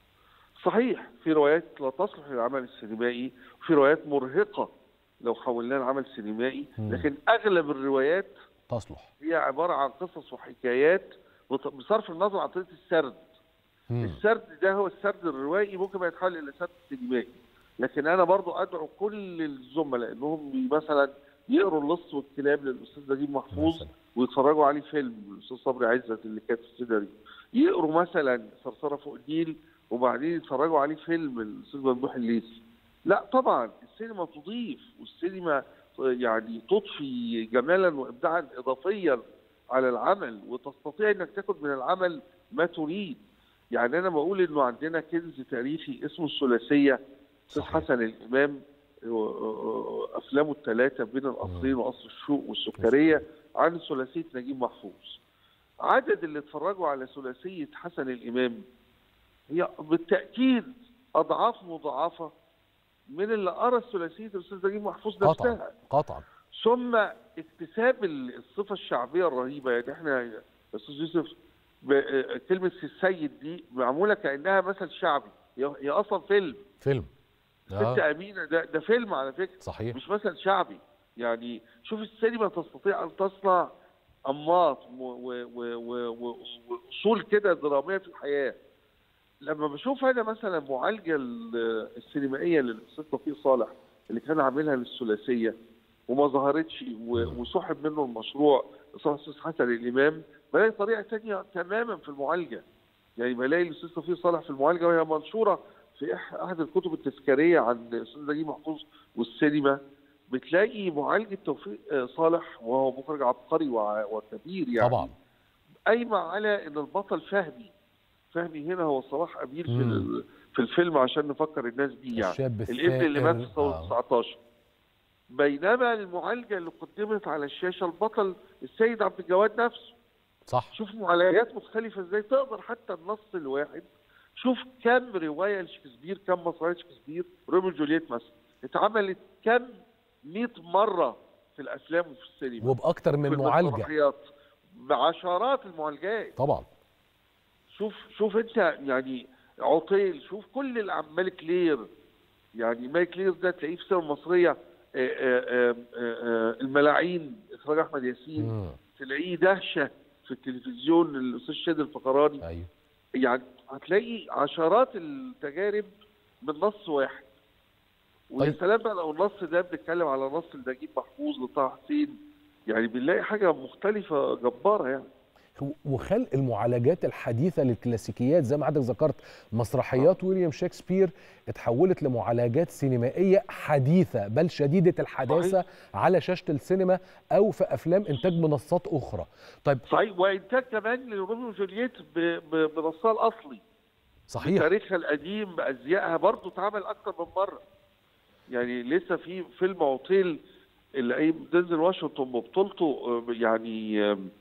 صحيح، في روايات لا تصلح للعمل السينمائي، وفي روايات مرهقه لو حولناها لعمل سينمائي، لكن اغلب الروايات تصلح، هي عباره عن قصص وحكايات بصرف النظر عن طريقه السرد. السرد ده هو السرد الروائي، ممكن ما يتحول الى سرد سينمائي. لكن انا برضو ادعو كل الزملاء انهم مثلا يقروا اللص والكلاب للاستاذ نجيب محفوظ ويتفرجوا عليه فيلم الاستاذ صبري عزت اللي كانت في السيناريو، يقروا مثلا صرصره فوق النيل وبعدين يتفرجوا عليه فيلم الاستاذ ممدوح الليثي. لا طبعا السينما تضيف، والسينما يعني تضفي جمالا وابداعا اضافيا على العمل، وتستطيع انك تاخد من العمل ما تريد. يعني انا بقول انه عندنا كنز تاريخي اسمه الثلاثيه، استاذ حسن الامام افلامه الثلاثه بين القصرين وقصر الشوق والسكريه عن ثلاثيه نجيب محفوظ. عدد اللي اتفرجوا على ثلاثيه حسن الامام هي بالتاكيد اضعاف مضاعفه من اللي قرا ثلاثيه الاستاذ نجيب محفوظ نفسها. قطعا قطعا. ثم اكتساب الصفه الشعبيه الرهيبه. يعني احنا يا استاذ يوسف كلمه السيد دي معموله كانها مثل شعبي، هي اصلا فيلم فيلم ست امينه، ده ده فيلم على فكره، صحيح، مش مثل شعبي. يعني شوف السينما تستطيع ان تصنع انماط واصول كده دراميه في الحياه. لما بشوف انا مثلا معالجه السينمائيه للاستاذ توفيق صالح اللي كان عاملها للثلاثيه وما ظهرتش وسحب منه المشروع الاستاذ حسن الامام، بلاقي طريقه ثانيه تماما في المعالجه. يعني بلاقي الاستاذ توفيق صالح في المعالجه وهي منشوره في احد الكتب التذكاريه عن الاستاذ نجيب محفوظ والسينما، بتلاقي معالجه توفيق صالح وهو مخرج عبقري وكبير يعني طبعا قايمه على ان البطل فهمي. فهمي هنا هو صلاح أبيل في في الفيلم عشان نفكر الناس بيه، يعني الشاب الابن اللي مات في ثوره آه. تسعتاشر. بينما المعالجه اللي قدمت على الشاشه البطل السيد عبد الجواد نفسه. صح. شوف معالجات مختلفه ازاي، تقدر حتى النص الواحد. شوف كم روايه لشكسبير، كم مسرحيه شكسبير، روميو وجولييت مثلا اتعملت كم مئة مره في الافلام وفي السينما وباكتر من معالجه، بعشرات المعالجات طبعا. شوف شوف انت يعني عطيل، شوف كل الاعمال ملك لير. يعني ملك لير ده تلاقيه في السينما المصريه الملاعين اخراج احمد ياسين، مم. تلاقيه دهشه في التلفزيون الاستاذ شادي الفقراني. ايوه. يعني هتلاقي عشرات التجارب من نص واحد. ويا سلام بقى لو النص ده بنتكلم على نص لنجيب محفوظ لطه حسين، يعني بنلاقي حاجه مختلفه جباره يعني. وخلق المعالجات الحديثه للكلاسيكيات زي ما حضرتك ذكرت، مسرحيات ويليام شكسبير اتحولت لمعالجات سينمائيه حديثه بل شديده الحداثه صحيح. على شاشه السينما او في افلام انتاج منصات اخرى. طيب صحيح، وانتاج كمان لروميو وجولييت بنصها الاصلي صحيح، بتاريخها القديم بازيائها برضه اتعمل اكتر من مره. يعني لسه في فيلم عطيل اللي قايم دينزل واشنطن ببطولته يعني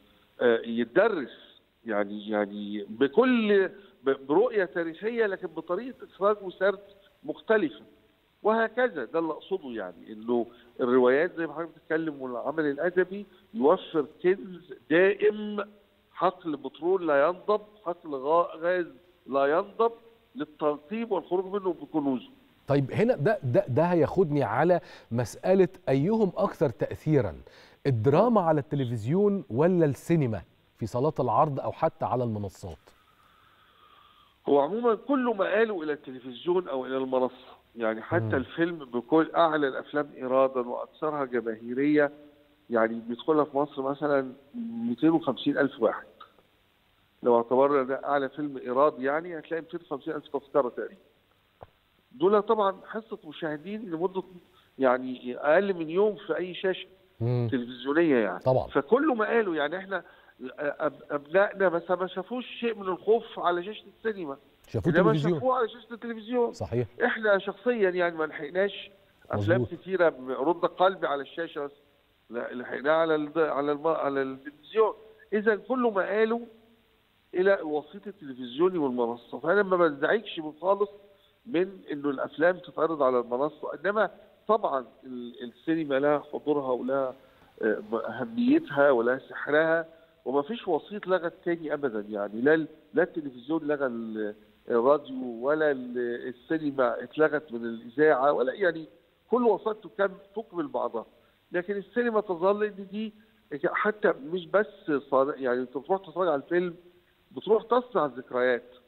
يتدرس يعني يعني بكل برؤيه تاريخيه لكن بطريقه اخراج وسرد مختلفه وهكذا. ده اللي اقصده، يعني انه الروايات زي ما حضرتك بتتكلم والعمل الادبي يوفر كنز دائم، حقل بترول لا ينضب، حقل غاز لا ينضب للتنقيب والخروج منه بكنوزه. طيب هنا ده ده ده هياخدني على مساله ايهم اكثر تاثيرا، الدراما على التلفزيون ولا السينما في صالات العرض او حتى على المنصات؟ هو عموما كله مآله الى التلفزيون او الى المنصه. يعني حتى م. الفيلم بكل اعلى الافلام ايرادا واكثرها جماهيريه، يعني بيدخلها في مصر مثلا مئتين وخمسين الف واحد. لو اعتبرنا ده اعلى فيلم ايراد يعني هتلاقي مئتين وخمسين الف تذكره تقريبا. دول طبعا حصه مشاهدين لمده يعني اقل من يوم في اي شاشه مم. تلفزيونيه يعني طبعا. فكله مقاله. يعني احنا ابنائنا بس ما شافوش شيء من الخوف على شاشه السينما، شافوه تلفزيون، شافوه على شاشه التلفزيون. صحيح. احنا شخصيا يعني ما لحقناش افلام كثيره رد قلبي على الشاشه، بس لحقناها على ال على ال على التلفزيون. اذا كله مقاله الى الوسيط التلفزيوني والمنصه. فانا ما بنزعجش من خالص من انه الافلام تتعرض على المنصه، انما طبعا السينما لها حضورها ولها اهميتها ولها سحرها، وما فيش وسيط لغى الثاني ابدا. يعني لا لا التلفزيون لغى الراديو ولا السينما اتلغت من الاذاعه ولا، يعني كل وسائط تكمل بعضها. لكن السينما تظل ان دي حتى مش بس يعني انت بتروح تتفرج على الفيلم، بتروح تصنع ذكريات.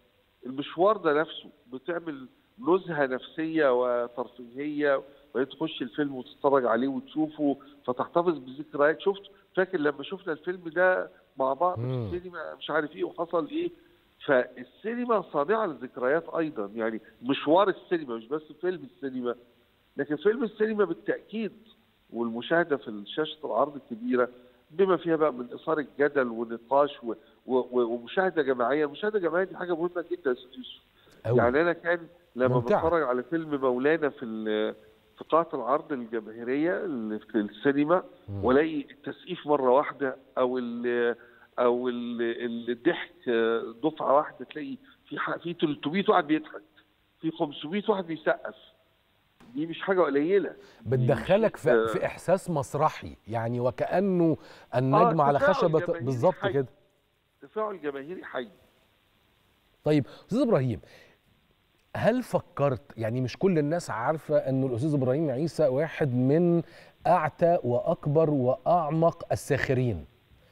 المشوار ده نفسه بتعمل نزهه نفسيه وترفيهيه، وبعدين تخش الفيلم وتتفرج عليه وتشوفه فتحتفظ بذكريات. شفت فاكر لما شفنا الفيلم ده مع بعض في السينما مش عارف ايه وحصل ايه. فالسينما صانعه للذكريات ايضا، يعني مشوار السينما مش بس فيلم السينما، لكن فيلم السينما بالتاكيد والمشاهده في شاشه العرض الكبيره بما فيها بقى من اثاره الجدل ونقاش و... و... ومشاهده جماعيه. المشاهده الجماعيه دي حاجه مهمه جدا يا استاذ يوسف. يعني انا كان لما بتفرج على فيلم مولانا في ال... في قاعه العرض الجماهيريه اللي في السينما والاقي التسقيف مره واحده او ال... او ال... الضحك دفعه واحده، تلاقي في ح... في ثلاثمية واحد بيضحك، في خمسمية واحد بيسقف، دي مش حاجه قليله. بتدخلك في, في احساس مسرحي، يعني وكانه النجم آه على خشبه بالظبط كده. تفاعل جماهيري حي. طيب استاذ ابراهيم، هل فكرت، يعني مش كل الناس عارفه انه الاستاذ ابراهيم عيسى واحد من اعتى واكبر واعمق الساخرين.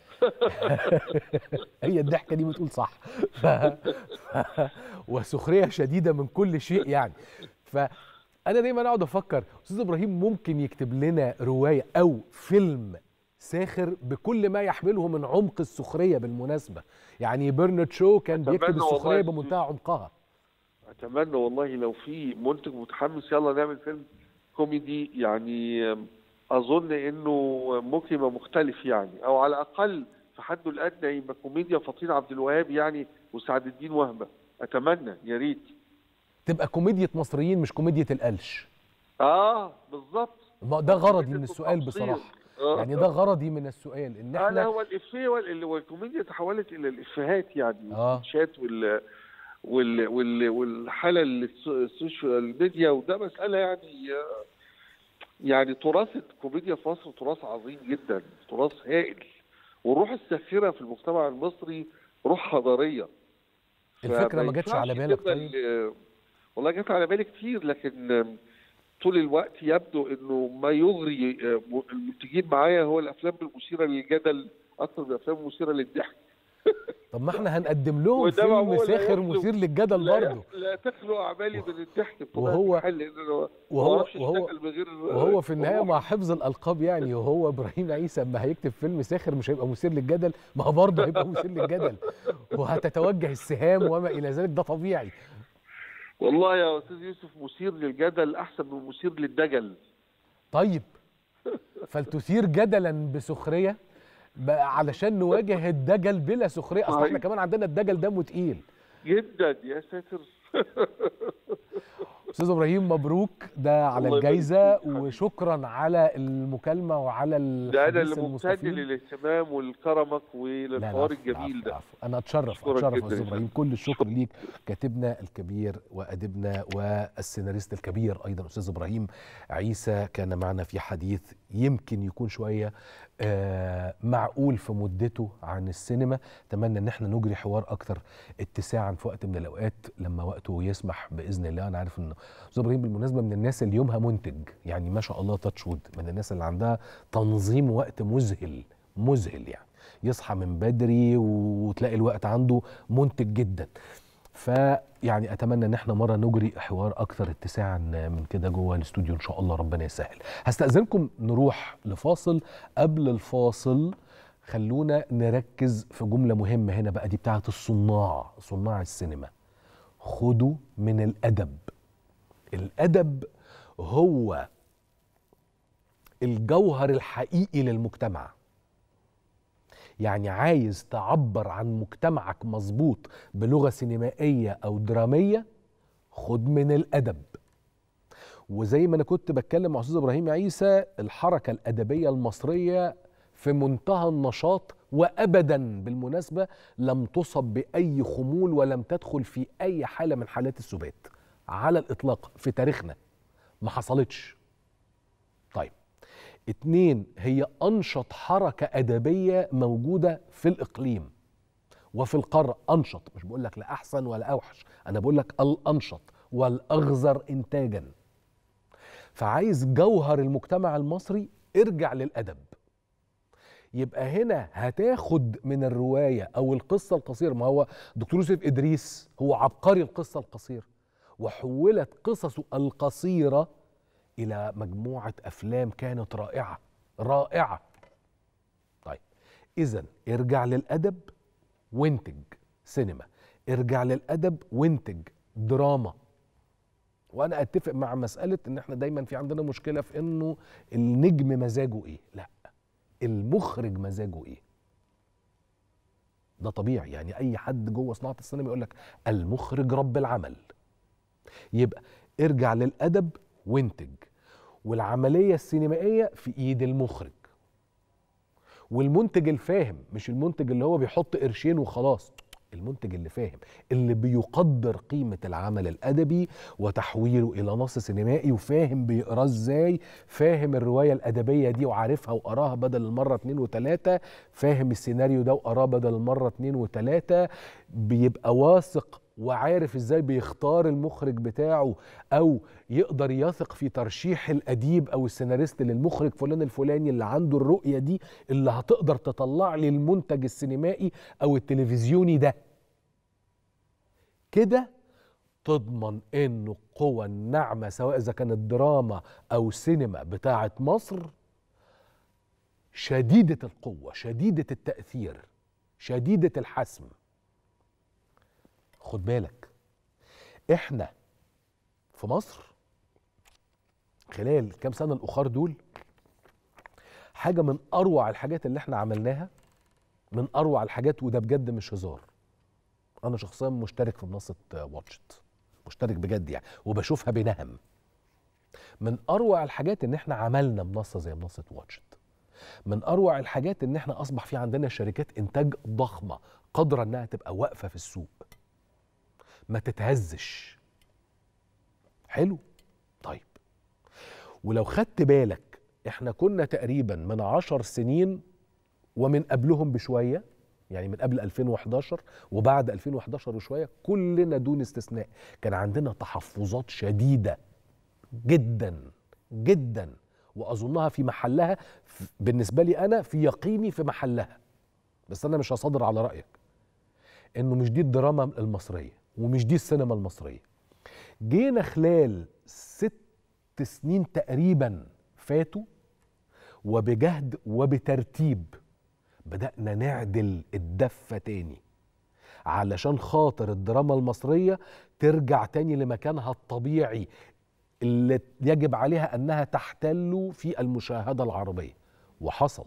هي الضحكه دي بتقول صح. ف... ف... وسخريه شديده من كل شيء يعني. فانا دايما اقعد افكر استاذ ابراهيم ممكن يكتب لنا روايه او فيلم ساخر بكل ما يحمله من عمق السخريه. بالمناسبه يعني برنارد شو كان بيكتب السخريه بمنتهى عمقها. اتمنى والله لو في منتج متحمس يلا نعمل فيلم كوميدي، يعني اظن انه ممكن يبقى مختلف، يعني او على الاقل في حده الادنى يبقى كوميديا فطين عبد الوهاب يعني وسعد الدين وهبه. اتمنى يا ريت تبقى كوميديا مصريين مش كوميديا القلش. اه بالظبط، ده غرضي من السؤال بصراحه. آه. يعني ده غرضي من السؤال ان احنا آه هو الافيه والكوميديا تحولت الى الافيهات يعني الشات آه. وال وال وال والحاله السوشيال ميديا، وده مساله يعني يعني تراث الكوميديا في مصر تراث عظيم جدا، تراث هائل، والروح الساخره في المجتمع المصري روح حضاريه. الفكره ما جاتش على بالك؟ طيب والله جات على بالي كتير، لكن طول الوقت يبدو انه ما يغري المنتجين معايا هو الافلام المثيره للجدل اكثر من الافلام المثيره للضحك. طب ما احنا هنقدم لهم فيلم ساخر مثير للجدل برضه. لا تخلو اعمالي من الضحك وهو وهو وهو, وهو في النهايه مع حفظ الالقاب يعني، وهو ابراهيم عيسى اما هيكتب فيلم ساخر مش هيبقى مثير للجدل، ما هو برضه هيبقى مثير للجدل وهتتوجه السهام وما الى ذلك، ده طبيعي. والله يا استاذ يوسف مثير للجدل احسن من مثير للدجل. طيب فلتثير جدلا بسخريه بقى علشان نواجه الدجل بلا سخريه. اصل احنا كمان عندنا الدجل دمه تقيل جدا يا ساتر. استاذ ابراهيم مبروك ده على الجايزه، وشكرا على المكالمه وعلى الحديث المستفيد. ده انا اللي ممتن للاهتمام ولكرمك وللحوار الجميل ده. انا اتشرف اتشرف استاذ ابراهيم، كل الشكر ليك. كاتبنا الكبير واديبنا والسيناريست الكبير ايضا استاذ ابراهيم عيسى كان معنا في حديث يمكن يكون شويه آه معقول في مدته عن السينما. اتمنى ان احنا نجري حوار اكثر اتساعا في وقت من الاوقات لما وقته يسمح باذن الله. انا عارف ان استاذ ابراهيم بالمناسبه من الناس اللي يومها منتج، يعني ما شاء الله تاتشود، من الناس اللي عندها تنظيم وقت مذهل مذهل، يعني يصحى من بدري وتلاقي الوقت عنده منتج جدا. فيعني اتمنى ان احنا مره نجري حوار اكثر اتساعا من كده جوه الاستوديو ان شاء الله، ربنا يسهل. هستأذنكم نروح لفاصل. قبل الفاصل خلونا نركز في جمله مهمه هنا بقى، دي بتاعه الصناع، صناع السينما. خدوا من الادب. الادب هو الجوهر الحقيقي للمجتمع. يعني عايز تعبر عن مجتمعك مظبوط بلغة سينمائية أو درامية، خد من الأدب. وزي ما أنا كنت بتكلم مع أستاذ إبراهيم عيسى، الحركة الأدبية المصرية في منتهى النشاط، وأبدا بالمناسبة لم تصب بأي خمول ولم تدخل في أي حالة من حالات السبات على الإطلاق في تاريخنا، ما حصلتش. طيب اتنين، هي أنشط حركة أدبية موجودة في الإقليم وفي القارة. أنشط، مش بقول لك لا أحسن ولا أوحش، أنا بقول لك الأنشط والأغزر إنتاجا. فعايز جوهر المجتمع المصري، ارجع للأدب. يبقى هنا هتاخد من الروايه او القصه القصيره. ما هو دكتور يوسف ادريس هو عبقري القصه القصيره، وحولت قصصه القصيره الى مجموعه افلام كانت رائعه رائعه. طيب اذا ارجع للادب وانتج سينما، ارجع للادب وانتج دراما. وانا اتفق مع مساله ان احنا دايما في عندنا مشكله في انه النجم مزاجه ايه، لا، المخرج مزاجه ايه. ده طبيعي، يعني اي حد جوه صناعه السينما يقول لك المخرج رب العمل. يبقى ارجع للادب وانتج، والعمليه السينمائيه في ايد المخرج والمنتج الفاهم، مش المنتج اللي هو بيحط قرشين وخلاص، المنتج اللي فاهم، اللي بيقدر قيمة العمل الأدبي وتحويله إلى نص سينمائي، وفاهم بيقراه إزاي، فاهم الرواية الأدبية دي وعارفها وقراها بدل المرة اتنين وتلاتة، فاهم السيناريو ده وقراه بدل المرة اتنين وتلاتة، بيبقى واثق وعارف ازاي بيختار المخرج بتاعه، او يقدر يثق في ترشيح الاديب او السيناريست للمخرج فلان الفلاني اللي عنده الرؤية دي اللي هتقدر تطلع لي المنتج السينمائي او التلفزيوني ده. كده تضمن انه القوى الناعمة سواء اذا كانت دراما او سينما بتاعة مصر شديدة القوة، شديدة التأثير، شديدة الحسم. خد بالك، احنا في مصر خلال الكام سنة الأخر دول حاجة من أروع الحاجات اللي احنا عملناها، من أروع الحاجات، وده بجد مش هزار. أنا شخصيا مشترك في منصة واتشت، مشترك بجد يعني، وبشوفها بنهم. من أروع الحاجات إن احنا عملنا منصة زي منصة واتشت. من أروع الحاجات إن احنا أصبح في عندنا شركات إنتاج ضخمة قادرة إنها تبقى واقفة في السوق، ما تتهزش. حلو؟ طيب، ولو خدت بالك احنا كنا تقريبا من عشر سنين ومن قبلهم بشوية، يعني من قبل ألفين وحداشر وبعد ألفين وحداشر وشوية، كلنا دون استثناء كان عندنا تحفظات شديدة جدا جدا، وأظنها في محلها، بالنسبة لي أنا في يقيني في محلها، بس أنا مش هصادر على رأيك إنه مش دي الدراما المصرية ومش دي السينما المصرية. جينا خلال ست سنين تقريبا فاتوا وبجهد وبترتيب بدأنا نعدل الدفة تاني علشان خاطر الدراما المصرية ترجع تاني لمكانها الطبيعي اللي يجب عليها أنها تحتل في المشاهدة العربية، وحصل.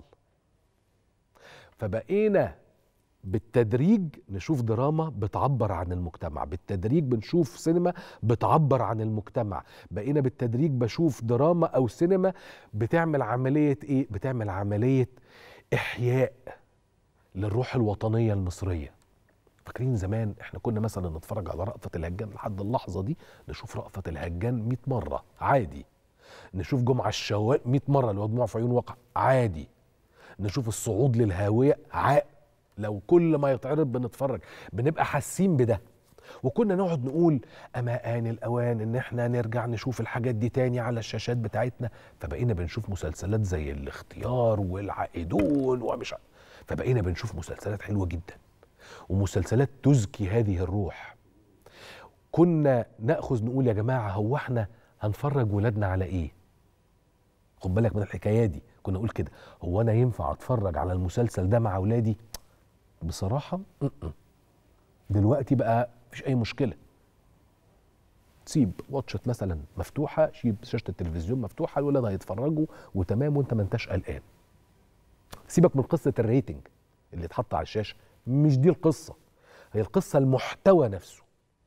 فبقينا بالتدريج نشوف دراما بتعبر عن المجتمع، بالتدريج بنشوف سينما بتعبر عن المجتمع، بقينا بالتدريج بشوف دراما أو سينما بتعمل عملية إيه؟ بتعمل عملية إحياء للروح الوطنية المصرية. فاكرين زمان احنا كنا مثلا نتفرج على رأفت الهجان لحد اللحظة دي، نشوف رأفت الهجان مئة مرة عادي، نشوف جمعة الشوال مئة مرة اللي هو دموع في عيون واقع عادي، نشوف الصعود للهاوية عادي، لو كل ما يتعرض بنتفرج بنبقى حاسين بده. وكنا نقعد نقول أما آن الأوان إن احنا نرجع نشوف الحاجات دي تاني على الشاشات بتاعتنا، فبقينا بنشوف مسلسلات زي الاختيار والعائدون ومش عارف، فبقينا بنشوف مسلسلات حلوة جدا ومسلسلات تزكي هذه الروح. كنا نأخذ نقول يا جماعة هو احنا هنفرج ولادنا على ايه؟ خد بالك من الحكاية دي، كنا نقول كده، هو انا ينفع اتفرج على المسلسل ده مع اولادي؟ بصراحة م -م. دلوقتي بقى مفيش اي مشكلة، سيب واتشت مثلا مفتوحة، سيب شاشة التلفزيون مفتوحة، الولاد هيتفرجوا وتمام وانت ما انتش قلقان. سيبك من قصة الريتنج اللي اتحط على الشاشة، مش دي القصة، هي القصة المحتوى نفسه،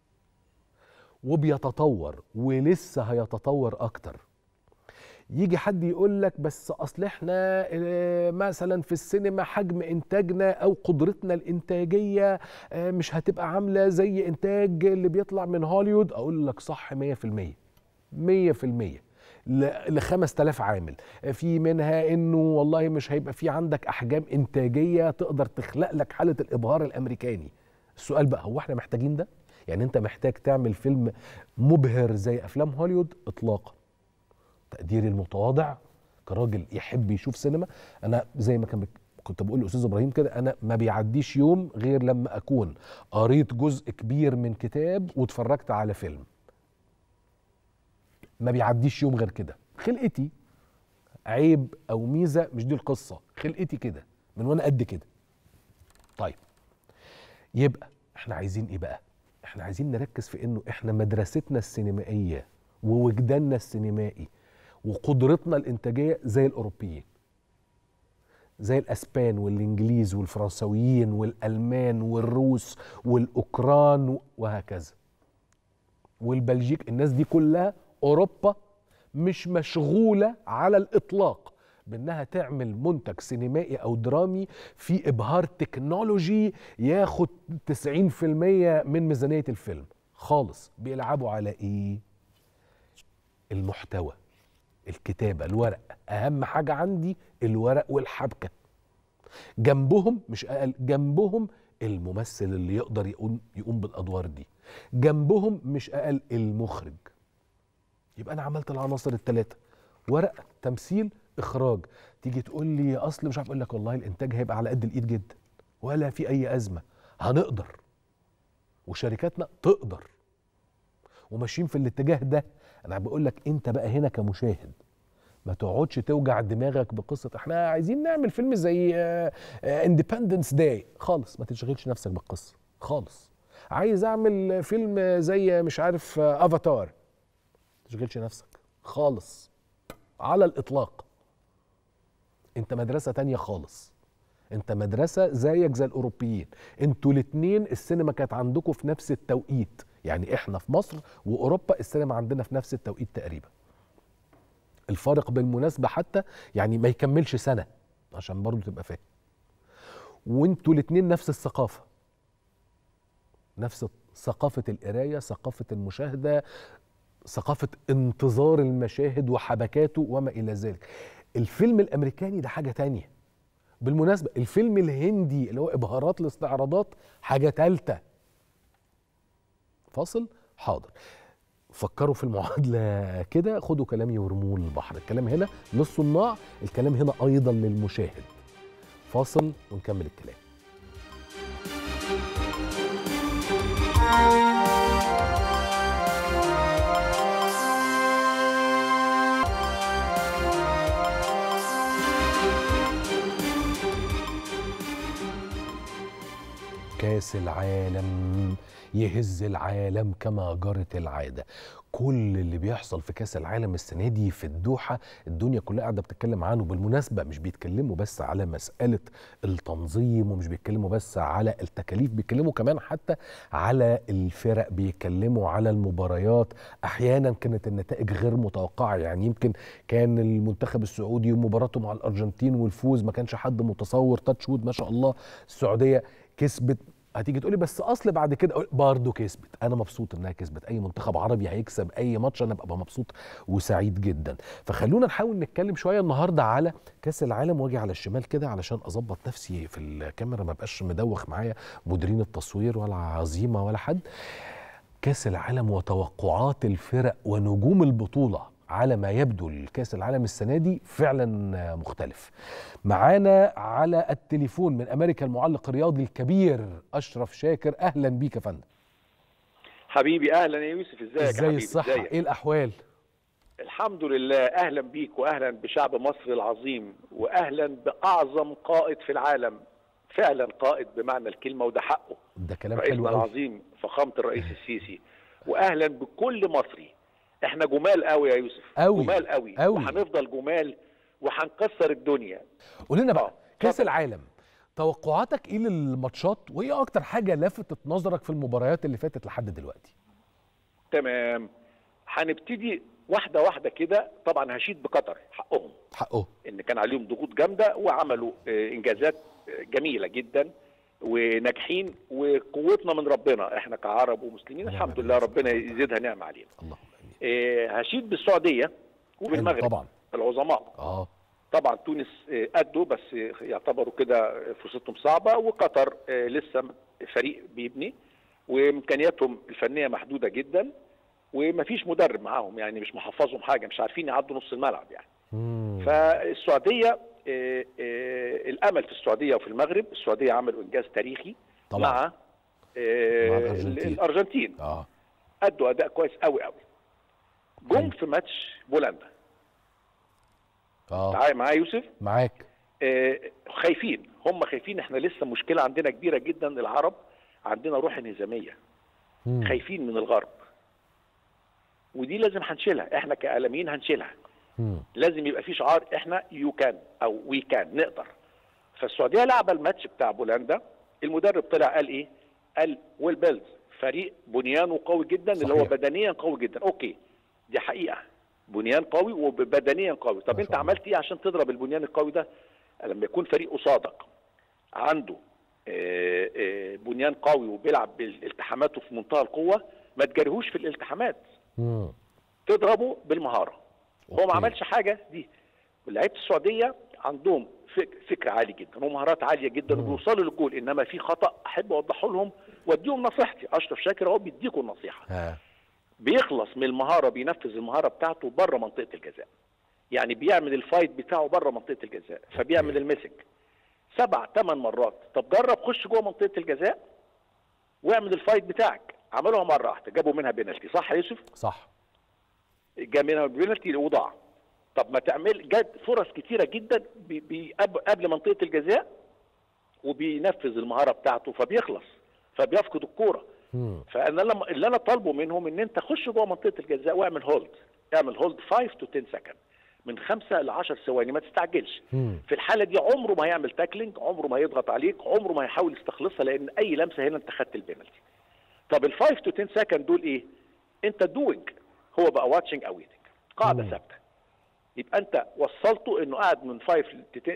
وبيتطور ولسه هيتطور أكتر. يجي حد يقول لك بس أصل احنا مثلا في السينما حجم إنتاجنا أو قدرتنا الإنتاجية مش هتبقى عاملة زي إنتاج اللي بيطلع من هوليوود. أقول لك صح مية في المية مية في المية لخمس تلاف عامل، في منها انه والله مش هيبقى في عندك احجام انتاجيه تقدر تخلق لك حاله الابهار الامريكاني. السؤال بقى هو احنا محتاجين ده؟ يعني انت محتاج تعمل فيلم مبهر زي افلام هوليوود؟ اطلاقا. تقديري المتواضع كراجل يحب يشوف سينما، انا زي ما كان كنت بقول لاستاذ ابراهيم كده، انا ما بيعديش يوم غير لما اكون قريت جزء كبير من كتاب واتفرجت على فيلم. ما بيعديش يوم غير كده. خلقتي عيب او ميزه، مش دي القصه، خلقتي كده من وانا قد كده. طيب يبقى احنا عايزين ايه بقى؟ احنا عايزين نركز في انه احنا مدرستنا السينمائيه ووجداننا السينمائي وقدرتنا الانتاجيه زي الاوروبيين، زي الاسبان والانجليز والفرنسويين والالمان والروس والاوكران وهكذا والبلجيك. الناس دي كلها اوروبا مش مشغوله على الاطلاق بانها تعمل منتج سينمائي او درامي في ابهار تكنولوجي ياخد تسعين في المية من ميزانيه الفيلم خالص. بيلعبوا على ايه؟ المحتوى، الكتابه، الورق. اهم حاجه عندي الورق والحبكه. جنبهم مش اقل، جنبهم الممثل اللي يقدر يقوم يقوم بالادوار دي. جنبهم مش اقل المخرج. يبقى انا عملت العناصر الثلاثه: ورق، تمثيل، اخراج. تيجي تقول لي اصل مش عارف، اقول لك والله الانتاج هيبقى على قد الايد جدا ولا في اي ازمه، هنقدر وشركاتنا تقدر وماشيين في الاتجاه ده. انا بقول لك انت بقى هنا كمشاهد ما تقعدش توجع دماغك بقصه احنا عايزين نعمل فيلم زي اندبندنس داي خالص. ما تشغلش نفسك بالقصه خالص. عايز اعمل فيلم زي مش عارف افاتار، ما تشغلش نفسك خالص على الاطلاق. انت مدرسه تانية خالص. انت مدرسه زيك زي الاوروبيين. انتوا الاثنين السينما كانت عندكم في نفس التوقيت، يعني احنا في مصر واوروبا السينما عندنا في نفس التوقيت تقريبا. الفارق بالمناسبه حتى يعني ما يكملش سنه عشان برضو تبقى فاهم. وانتوا الاثنين نفس الثقافه، نفس ثقافه القرايه، ثقافه المشاهده، ثقافه انتظار المشاهد وحبكاته وما الى ذلك. الفيلم الامريكاني ده حاجه تانية بالمناسبه. الفيلم الهندي اللي هو ابهارات الاستعراضات حاجه ثالثه. فاصل. حاضر. فكروا في المعادله كده، خدوا كلامي وارموه للبحر. الكلام هنا للصناع، الكلام هنا ايضا للمشاهد. فاصل ونكمل الكلام. كاس العالم يهز العالم كما جرت العادة. كل اللي بيحصل في كاس العالم السنة دي في الدوحة الدنيا كلها قاعدة بتتكلم عنه. بالمناسبة مش بيتكلموا بس على مسألة التنظيم ومش بيتكلموا بس على التكاليف، بيتكلموا كمان حتى على الفرق، بيتكلموا على المباريات. أحيانا كانت النتائج غير متوقعة، يعني يمكن كان المنتخب السعودي ومباراته مع الأرجنتين والفوز ما كانش حد متصور. تاتش وود ما شاء الله السعودية كسبت. هتيجي تقولي بس اصل بعد كده برضه كسبت. انا مبسوط انها كسبت. اي منتخب عربي هيكسب اي ماتش انا ببقى مبسوط وسعيد جدا. فخلونا نحاول نتكلم شويه النهارده على كاس العالم. واجي على الشمال كده علشان اظبط نفسي في الكاميرا ما بقاش مدوخ معايا مديرين التصوير ولا عظيمه ولا حد. كاس العالم وتوقعات الفرق ونجوم البطوله على ما يبدو الكاس العالم السنة دي فعلا مختلف. معانا على التليفون من أمريكا المعلق الرياضي الكبير أشرف شاكر. أهلا بيك يا فندم. حبيبي أهلا يا يوسف. ازيك؟ ازاي الصحة؟ إزاي؟ ايه الأحوال؟ الحمد لله. أهلا بيك وأهلا بشعب مصر العظيم وأهلا بأعظم قائد في العالم، فعلا قائد بمعنى الكلمة وده حقه. ده كلام حلو. حلو قوي. العظيم فخامة الرئيس السيسي. وأهلا بكل مصري. احنا جمال قوي يا يوسف. قوي جمال قوي, قوي. وهنفضل جمال وهنكسر الدنيا. قول لنا بقى آه. كاس العالم توقعاتك ايه للماتشات، وايه اكتر حاجه لفتت نظرك في المباريات اللي فاتت لحد دلوقتي؟ تمام. هنبتدي واحده واحده كده. طبعا هشيد بقطر، حقهم حقه ان كان عليهم ضغوط جامده وعملوا انجازات جميله جدا وناجحين، وقوتنا من ربنا احنا كعرب ومسلمين الحمد لله، ربنا يزيدها نعمه علينا. اللهم امين. إيه هشيد بالسعوديه وبالمغرب طبعا العظماء. اه طبعا تونس قدوا بس يعتبروا كده فرصتهم صعبه، وقطر لسه فريق بيبني وامكانياتهم الفنيه محدوده جدا ومفيش مدرب معاهم، يعني مش محفظهم حاجه، مش عارفين يعدوا نص الملعب يعني. مم. فالسعوديه آه آه الامل في السعوديه وفي المغرب. السعوديه عملوا انجاز تاريخي طبعا مع آه مع الأرجنتين. الارجنتين اه ادوا اداء كويس قوي قوي. جم في ماتش بولندا. اه تعالى معايا يوسف. معاك. آه خايفين، هم خايفين. احنا لسه مشكله عندنا كبيره جدا، العرب عندنا روح انهزاميه، مم. خايفين من الغرب، ودي لازم هنشيلها. احنا كعالميين هنشيلها. مم. لازم يبقى في شعار احنا يو كان او وي كان، نقدر. فالسعوديه لعبه الماتش بتاع بولندا، المدرب طلع قال ايه؟ قال ويل بيلد، فريق بنيانه قوي جدا. صحيح. اللي هو بدنيا قوي جدا. اوكي، دي حقيقه، بنيان قوي وبدنيا قوي. طب انت عملت ايه عشان تضرب البنيان القوي ده؟ لما يكون فريق قصادك عنده آآ آآ بنيان قوي وبيلعب بالالتحاماته في منتهى القوه، ما تجريهوش في الالتحامات. مم. تضربه بالمهاره. أوكي. هو ما عملش حاجه دي. لعيبه السعوديه عندهم فكر عالي جدا ومهارات عاليه جدا وبيوصلوا للجول، انما في خطا احب اوضحه لهم واديهم نصيحتي. اشرف شاكر اهو بيديكم النصيحه. ها. بيخلص من المهاره، بينفذ المهاره بتاعته بره منطقه الجزاء. يعني بيعمل الفايت بتاعه بره منطقه الجزاء، فبيعمل المسك سبع ثمان مرات. طب جرب خش جوه منطقه الجزاء واعمل الفايت بتاعك. عملوها مره واحده، جابوا منها بينالتي، صح يا يوسف؟ صح. جاب منها بينالتي وضاع. طب ما تعمل، جت فرص كتيره جدا بي بي قبل منطقه الجزاء وبينفذ المهاره بتاعته فبيخلص، فبيفقد الكوره. فانا لما اللي انا طالبه منهم ان انت خش جوه منطقه الجزاء واعمل هولد، اعمل هولد خمسة تو عشرة سكند، من خمسة ل عشر ثواني، ما تستعجلش. مم. في الحاله دي عمره ما هيعمل تاكلينج، عمره ما هيضغط عليك، عمره ما هيحاول يستخلصها، لان اي لمسه هنا انت خدت البينالتي. طب ال خمسة تو عشرة سكند دول ايه؟ انت دوينج، هو بقى واتشنج او ويتنج، قاعده ثابته. يبقى انت وصلته انه قاعد من خمسة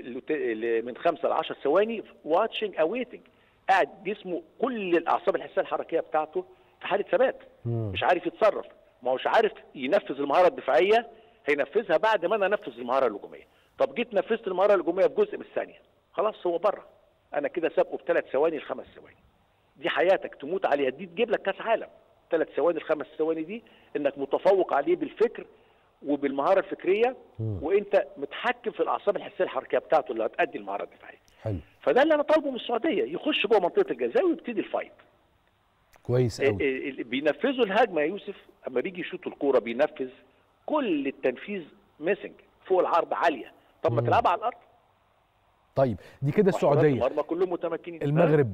من خمسة ل عشر ثواني واتشنج او ويتنج، قاعد جسمه كل الاعصاب الحسيه الحركيه بتاعته في حاله ثبات، مش عارف يتصرف، ما هوش عارف ينفذ المهاره الدفاعيه، هينفذها بعد ما انا انفذ المهاره الهجوميه. طب جيت نفذت المهاره الهجوميه في جزء من الثانيه، خلاص هو بره، انا كده سابقه بثلاث ثواني لخمس ثواني. دي حياتك تموت عليها، دي تجيب لك كاس عالم. ثلاث ثواني لخمس ثواني دي انك متفوق عليه بالفكر وبالمهاره الفكريه، مم. وانت متحكم في الاعصاب الحسيه الحركيه بتاعته اللي هتؤدي المهاره الدفاعيه. حلو. فده اللي انا طالبه من السعوديه، يخش جوه منطقه الجزاء ويبتدي الفايت. كويس قوي. بينفذوا الهجمه يا يوسف، اما بيجي يشوطوا الكوره بينفذ كل التنفيذ ميسنج فوق العرض عاليه. طب ما تلعبها على الارض. طيب دي كده السعوديه. كلهم متمكنين. المغرب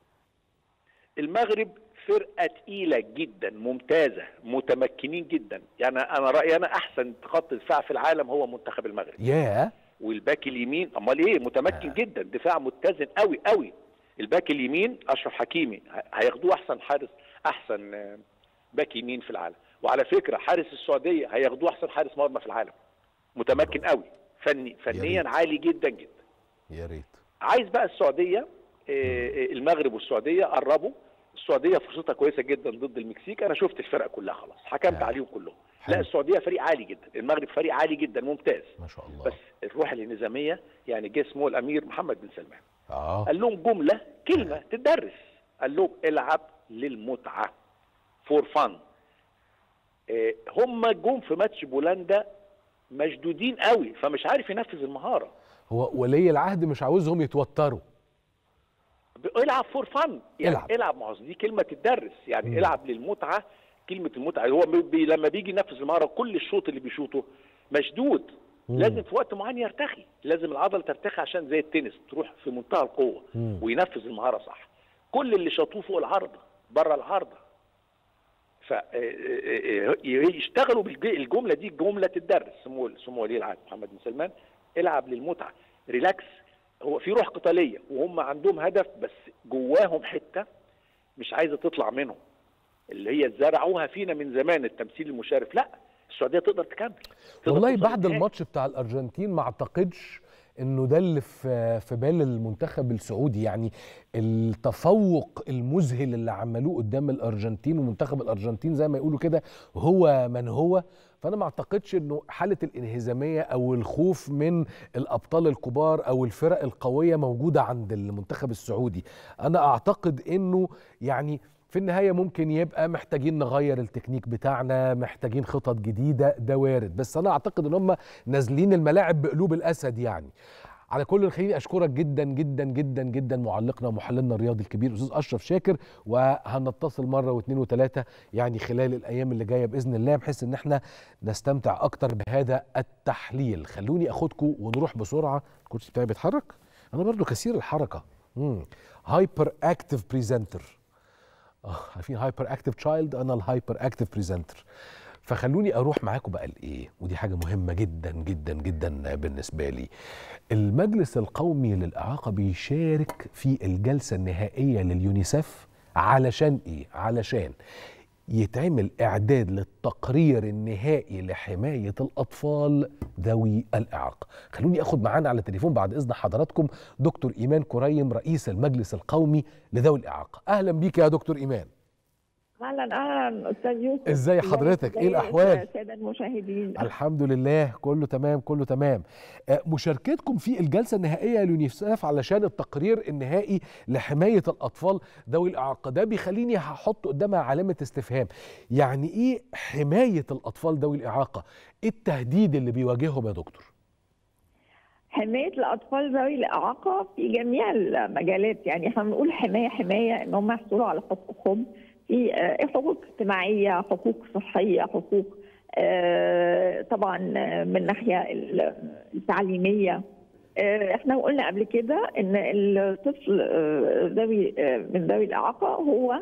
المغرب فرقه تقيله جدا، ممتازه، متمكنين جدا. يعني انا رايي انا احسن خط دفاع في العالم هو منتخب المغرب. ياه. والباك اليمين امال ايه، متمكن آه. جدا، دفاع متزن قوي قوي. الباك اليمين اشرف حكيمي هياخدوه احسن حارس، احسن باك يمين في العالم. وعلى فكره حارس السعوديه هياخدوه احسن حارس مرمى في العالم، متمكن قوي، فني فنيا عالي جدا جدا. يا ريت. عايز بقى السعوديه، المغرب والسعوديه قربوا. السعوديه فرصتها كويسه جدا ضد المكسيك، انا شفت الفرق كلها خلاص، حكمت آه. عليهم كلهم. حلو. لا السعوديه فريق عالي جدا، المغرب فريق عالي جدا ممتاز ما شاء الله. بس الروح الانهزاميه، يعني جه اسمه الامير محمد بن سلمان آه. قال لهم جمله كلمه تدرس، قال لهم العب للمتعه فور فان. آه هم جم في ماتش بولندا مشدودين قوي، فمش عارف ينفذ المهاره. هو ولي العهد مش عاوزهم يتوتروا. العب فور فن، يعني العب, العب ما دي كلمه تدرس، يعني مم. العب للمتعه. كلمه المتعه هو بي لما بيجي ينفذ المهاره كل الشوط اللي بيشوطه مشدود، مم. لازم في وقت معين يرتخي، لازم العضله ترتخي عشان زي التنس تروح في منتهى القوه، مم. وينفذ المهاره صح. كل اللي شاطوه فوق العارضه بره العارضه، فيشتغلوا بالجمله دي، جمله تدرس. سمو سمو ولي العهد محمد بن سلمان العب للمتعه، ريلاكس. هو في روح قتاليه وهم عندهم هدف، بس جواهم حته مش عايزه تطلع منهم، اللي هي زرعوها فينا من زمان، التمثيل المشرف. لا السعوديه تقدر تكمل. والله بعد الماتش بتاع الارجنتين ما اعتقدش انه ده اللي في في بال المنتخب السعودي، يعني التفوق المذهل اللي عملوه قدام الارجنتين، ومنتخب الارجنتين زي ما يقولوا كده هو من هو. فانا ما اعتقدش انه حاله الانهزاميه او الخوف من الابطال الكبار او الفرق القويه موجوده عند المنتخب السعودي. انا اعتقد انه يعني في النهايه ممكن يبقى محتاجين نغير التكنيك بتاعنا، محتاجين خطط جديده، ده وارد، بس انا اعتقد ان هم نازلين الملاعب بقلوب الاسد يعني. على كل خليني اشكرك جدا جدا جدا جدا معلقنا ومحللنا الرياضي الكبير استاذ اشرف شاكر، وهنتصل مره واثنين وثلاثه يعني خلال الايام اللي جايه باذن الله، بحيث ان احنا نستمتع اكتر بهذا التحليل. خلوني اخدكم ونروح بسرعه. الكرسي بتاعي بيتحرك، انا برضو كثير الحركه. امم هايبر اكتيف بريزنتر. اه عارفين هايبر اكتيف تشايلد، انا الهايبر اكتيف بريزنتر. فخلوني اروح معاكم بقى لايه، ودي حاجه مهمه جدا جدا جدا بالنسبه لي. المجلس القومي للاعاقه بيشارك في الجلسه النهائيه لليونيسف علشان ايه؟ علشان يتعمل اعداد للتقرير النهائي لحمايه الاطفال ذوي الاعاقه. خلوني اخد معانا على التليفون بعد اذن حضراتكم دكتور ايمان كريم رئيس المجلس القومي لذوي الاعاقه. اهلا بيك يا دكتور ايمان. اهلا اهلا استاذ يوسف. ازاي حضرتك؟ ايه الاحوال؟ الساده المشاهدين الحمد لله كله تمام كله تمام. مشاركتكم في الجلسه النهائيه لليونيسف علشان التقرير النهائي لحمايه الاطفال ذوي الاعاقه، ده بيخليني هحط قدامها علامه استفهام. يعني ايه حمايه الاطفال ذوي الاعاقه؟ ايه التهديد اللي بيواجههم يا دكتور؟ حمايه الاطفال ذوي الاعاقه في جميع المجالات، يعني احنا بنقول حمايه حمايه ان هم يحصلوا على حقوقهم في حقوق اجتماعيه، حقوق صحيه، حقوق طبعا من الناحيه التعليميه. احنا قلنا قبل كده ان الطفل ذوي من ذوي الاعاقه هو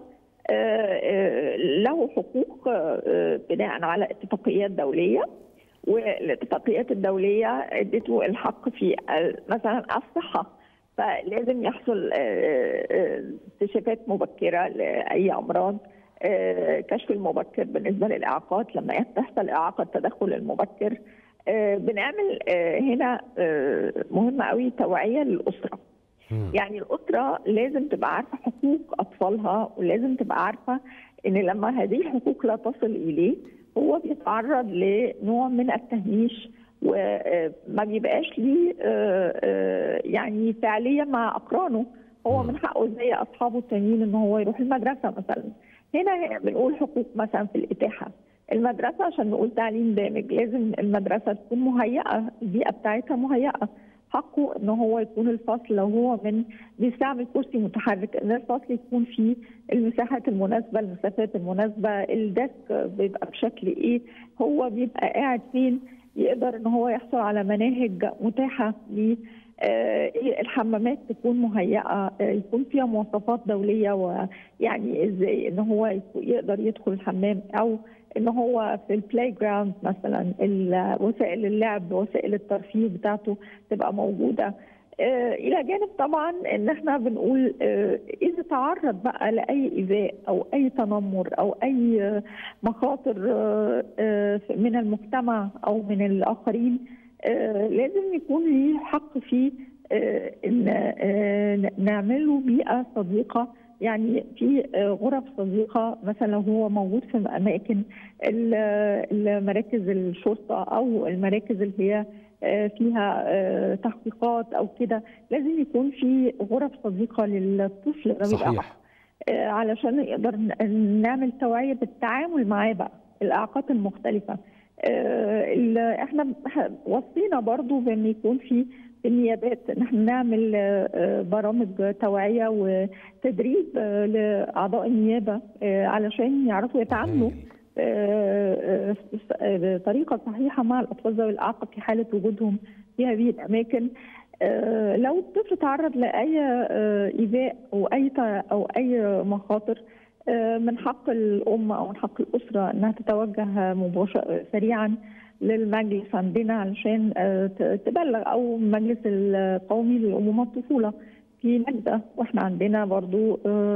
له حقوق بناء على اتفاقيات دوليه، والاتفاقيات الدوليه ادته الحق في مثلا الصحه، فلازم يحصل اكتشافات مبكره لاي امراض، كشف المبكر بالنسبه للاعاقات لما تحصل اعاقه، التدخل المبكر. بنعمل هنا مهمه قوي توعيه للاسره. يعني الاسره لازم تبقى عارفه حقوق اطفالها، ولازم تبقى عارفه ان لما هذه الحقوق لا تصل اليه هو بيتعرض لنوع من التهميش، وما بيبقاش ليه يعني فعاليه مع اقرانه. هو من حقه زي اصحابه التانيين ان هو يروح المدرسه مثلا. هنا بنقول حقوق مثلا في الاتاحه. المدرسه عشان نقول تعليم دامج لازم المدرسه تكون مهيئه، البيئه بتاعتها مهيئه. حقه ان هو يكون الفصل لو هو من بيستعمل كرسي متحرك ان الفصل يكون فيه المساحات المناسبه، المسافات المناسبه، الديسك بيبقى بشكل ايه، هو بيبقى قاعد فين، يقدر ان هو يحصل على مناهج متاحه ل الحمامات تكون مهيئه، يكون فيها مواصفات دوليه، ويعني ازاي ان هو يقدر يدخل الحمام، او ان هو في البلاي جراوند مثلا وسائل اللعب وسائل الترفيه بتاعته تبقى موجوده. الى جانب طبعا ان احنا بنقول اذا تعرض بقى لاي ايذاء او اي تنمر او اي مخاطر من المجتمع او من الاخرين، لازم يكون ليه حق في ان نعمله بيئه صديقه، يعني في غرف صديقه مثلا لو هو موجود في اماكن المراكز الشرطه او المراكز اللي هي فيها تحقيقات او كده، لازم يكون في غرف صديقه للطفل ذوي الاعاقه علشان نقدر نعمل توعيه بالتعامل معاه بقى الاعاقات المختلفه. احنا وصينا برضو بان يكون في النيابات ان احنا نعمل برامج توعيه وتدريب لاعضاء النيابه علشان يعرفوا يتعاملوا بطريقه صحيحه مع الاطفال ذوي الاعاقه في حاله وجودهم في هذه الاماكن. لو الطفل تعرض لاي ايذاء او اي او اي مخاطر، من حق الام او من حق الاسره انها تتوجه مباشره سريعا للمجلس عندنا علشان تبلغ، او المجلس القومي للامومه والطفوله في نجده، واحنا عندنا برضو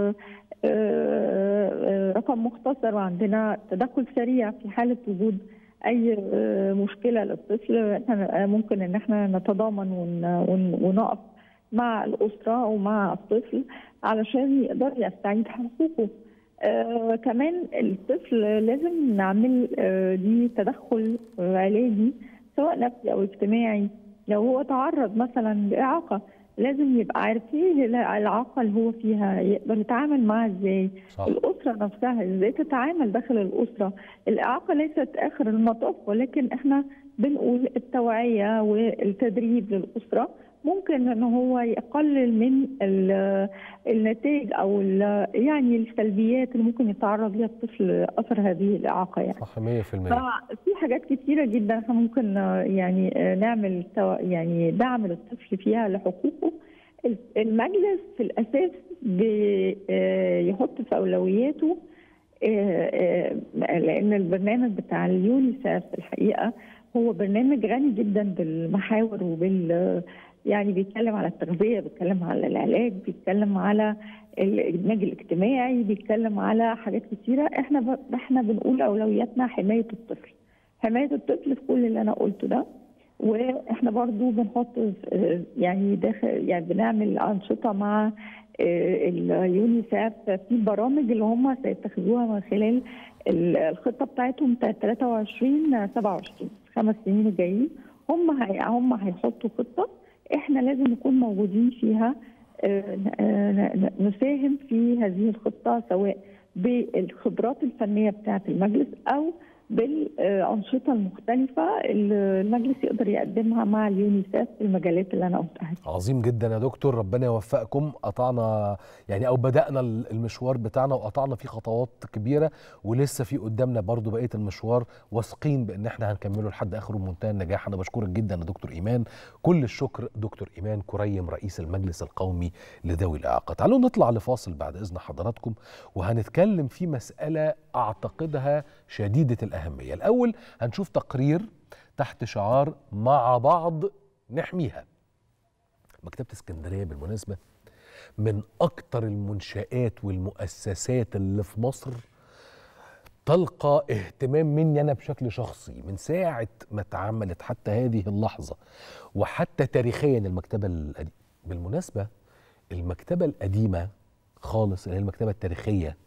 رقم مختصر، وعندنا تدخل سريع في حاله وجود اي مشكله للطفل. ممكن ان احنا نتضامن ونقف مع الاسره ومع الطفل علشان يقدر يستعيد حقوقه. آه كمان الطفل لازم نعمل آه ليه تدخل علاجي سواء نفسي او اجتماعي. لو هو تعرض مثلا لاعاقه لازم يبقى عارف ايه الاعاقه اللي هو فيها، يقدر يتعامل معها ازاي. صح. الاسره نفسها ازاي تتعامل داخل الاسره. الاعاقه ليست اخر المطاف، ولكن احنا بنقول التوعيه والتدريب للاسره ممكن ان هو يقلل من النتائج او يعني السلبيات اللي ممكن يتعرض لها الطفل اثر هذه الاعاقه يعني. صح مية في المية. ففي حاجات كتيره جدا احنا ممكن يعني نعمل يعني دعم للطفل فيها لحقوقه. المجلس في الاساس بيحط في اولوياته، لان البرنامج بتاع اليونيسف الحقيقه هو برنامج غني جدا بالمحاور وبال يعني بيتكلم على التغذيه، بيتكلم على العلاج، بيتكلم على الادماج الاجتماعي، بيتكلم على حاجات كتيره. احنا ب... احنا بنقول اولوياتنا حمايه الطفل، حمايه الطفل في كل اللي انا قلته ده. واحنا برضو بنحط يعني داخل يعني بنعمل انشطه مع اليونيسف في برامج اللي هم سيتخذوها من خلال الخطه بتاعتهم بتاعت ثلاثة وعشرين سبعة وعشرين خمس سنين الجايين. هم هي هم هيحطوا خطه احنا لازم نكون موجودين فيها، نساهم في هذه الخطه سواء بالخبرات الفنيه بتاعه المجلس او بالأنشطة المختلفة اللي المجلس يقدر يقدمها مع اليونيسف في المجالات اللي أنا قلتها. عظيم جدا يا دكتور، ربنا يوفقكم. قطعنا يعني أو بدأنا المشوار بتاعنا وقطعنا فيه خطوات كبيرة، ولسه في قدامنا برضو بقية المشوار، واثقين بأن احنا هنكمله لحد آخره بمنتهى النجاح. أنا بشكرك جدا يا دكتور إيمان، كل الشكر. دكتور إيمان كريم رئيس المجلس القومي لذوي الإعاقة. تعالوا نطلع لفاصل بعد إذن حضراتكم، وهنتكلم في مسألة أعتقدها شديدة الأهمية. الأول هنشوف تقرير تحت شعار مع بعض نحميها. مكتبة اسكندرية بالمناسبة من أكتر المنشآت والمؤسسات اللي في مصر تلقى اهتمام مني أنا بشكل شخصي من ساعة ما اتعملت حتى هذه اللحظة، وحتى تاريخيا المكتبة القديمة. بالمناسبة المكتبة القديمة خالص اللي هي المكتبة التاريخية،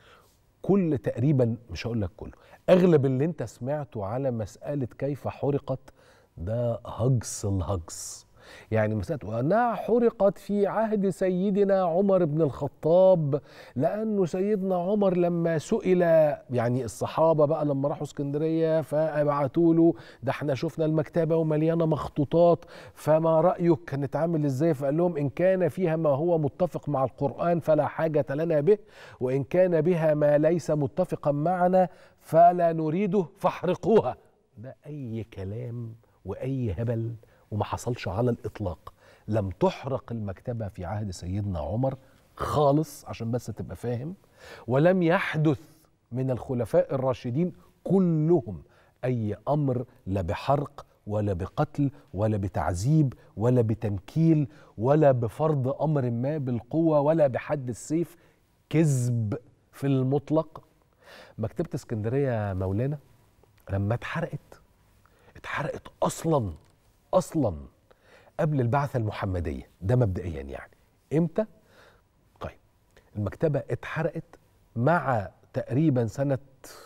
كل تقريبا مش هقول لك كله، اغلب اللي انت سمعته على مسألة كيف حرقت ده هجص الهجص. يعني مسألة أنها حرقت في عهد سيدنا عمر بن الخطاب، لأنه سيدنا عمر لما سئل يعني الصحابة بقى لما راحوا اسكندرية فبعتوا له ده احنا شفنا المكتبة ومليانة مخطوطات، فما رأيك كانت عامل ازاي؟ فقال لهم إن كان فيها ما هو متفق مع القرآن فلا حاجة لنا به، وإن كان بها ما ليس متفقا معنا فلا نريده فاحرقوها. ده أي كلام وأي هبل، وما حصلش على الإطلاق. لم تحرق المكتبة في عهد سيدنا عمر خالص عشان بس تبقى فاهم، ولم يحدث من الخلفاء الراشدين كلهم أي أمر لا بحرق ولا بقتل ولا بتعذيب ولا بتنكيل ولا بفرض أمر ما بالقوة ولا بحد السيف. كذب في المطلق. مكتبة اسكندرية مولانا لما اتحرقت اتحرقت أصلاً أصلاً قبل البعثة المحمدية، ده مبدئيا يعني. إمتى؟ طيب المكتبة اتحرقت مع تقريبا سنة،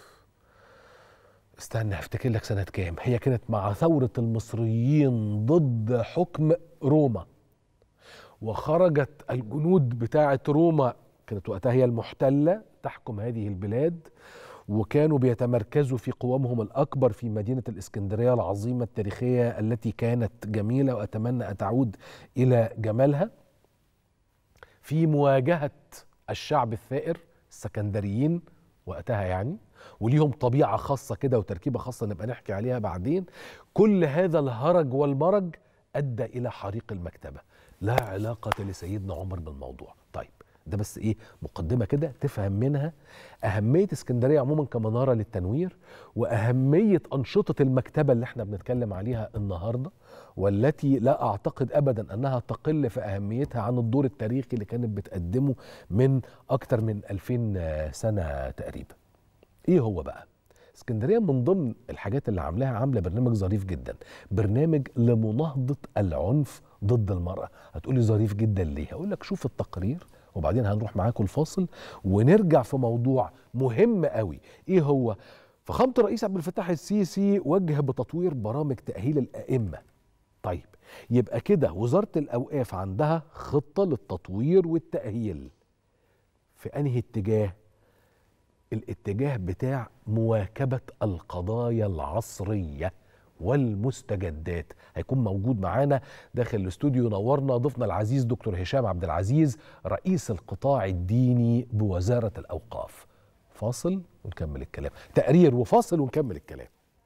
استنى هفتكر لك سنة كام، هي كانت مع ثورة المصريين ضد حكم روما، وخرجت الجنود بتاعة روما كانت وقتها هي المحتلة تحكم هذه البلاد، وكانوا بيتمركزوا في قوامهم الأكبر في مدينة الإسكندرية العظيمة التاريخية التي كانت جميلة وأتمنى أن تعود إلى جمالها، في مواجهة الشعب الثائر السكندريين وقتها يعني، وليهم طبيعة خاصة كده وتركيبة خاصة نبقى نحكي عليها بعدين. كل هذا الهرج والمرج أدى إلى حريق المكتبة، لا علاقة لسيدنا عمر بالموضوع. طيب ده بس ايه مقدمه كده تفهم منها اهميه اسكندريه عموما كمناره للتنوير، واهميه انشطه المكتبه اللي احنا بنتكلم عليها النهارده، والتي لا اعتقد ابدا انها تقل في اهميتها عن الدور التاريخي اللي كانت بتقدمه من اكتر من ألفين سنه تقريبا. ايه هو بقى؟ اسكندريه من ضمن الحاجات اللي عاملاها عامله برنامج ظريف جدا، برنامج لمناهضه العنف ضد المراه. هتقولي ظريف جدا ليه؟ هقول لك شوف التقرير وبعدين هنروح معاكم الفاصل ونرجع في موضوع مهم قوي. ايه هو؟ فخامة الرئيس عبد الفتاح السيسي وجه بتطوير برامج تأهيل الأئمة. طيب يبقى كده وزارة الأوقاف عندها خطة للتطوير والتأهيل في أنهي اتجاه؟ الاتجاه بتاع مواكبة القضايا العصرية والمستجدات. هيكون موجود معانا داخل الاستوديو، نورنا ضيفنا العزيز دكتور هشام عبد العزيز رئيس القطاع الديني بوزارة الأوقاف. فاصل ونكمل الكلام، تقرير وفاصل ونكمل الكلام.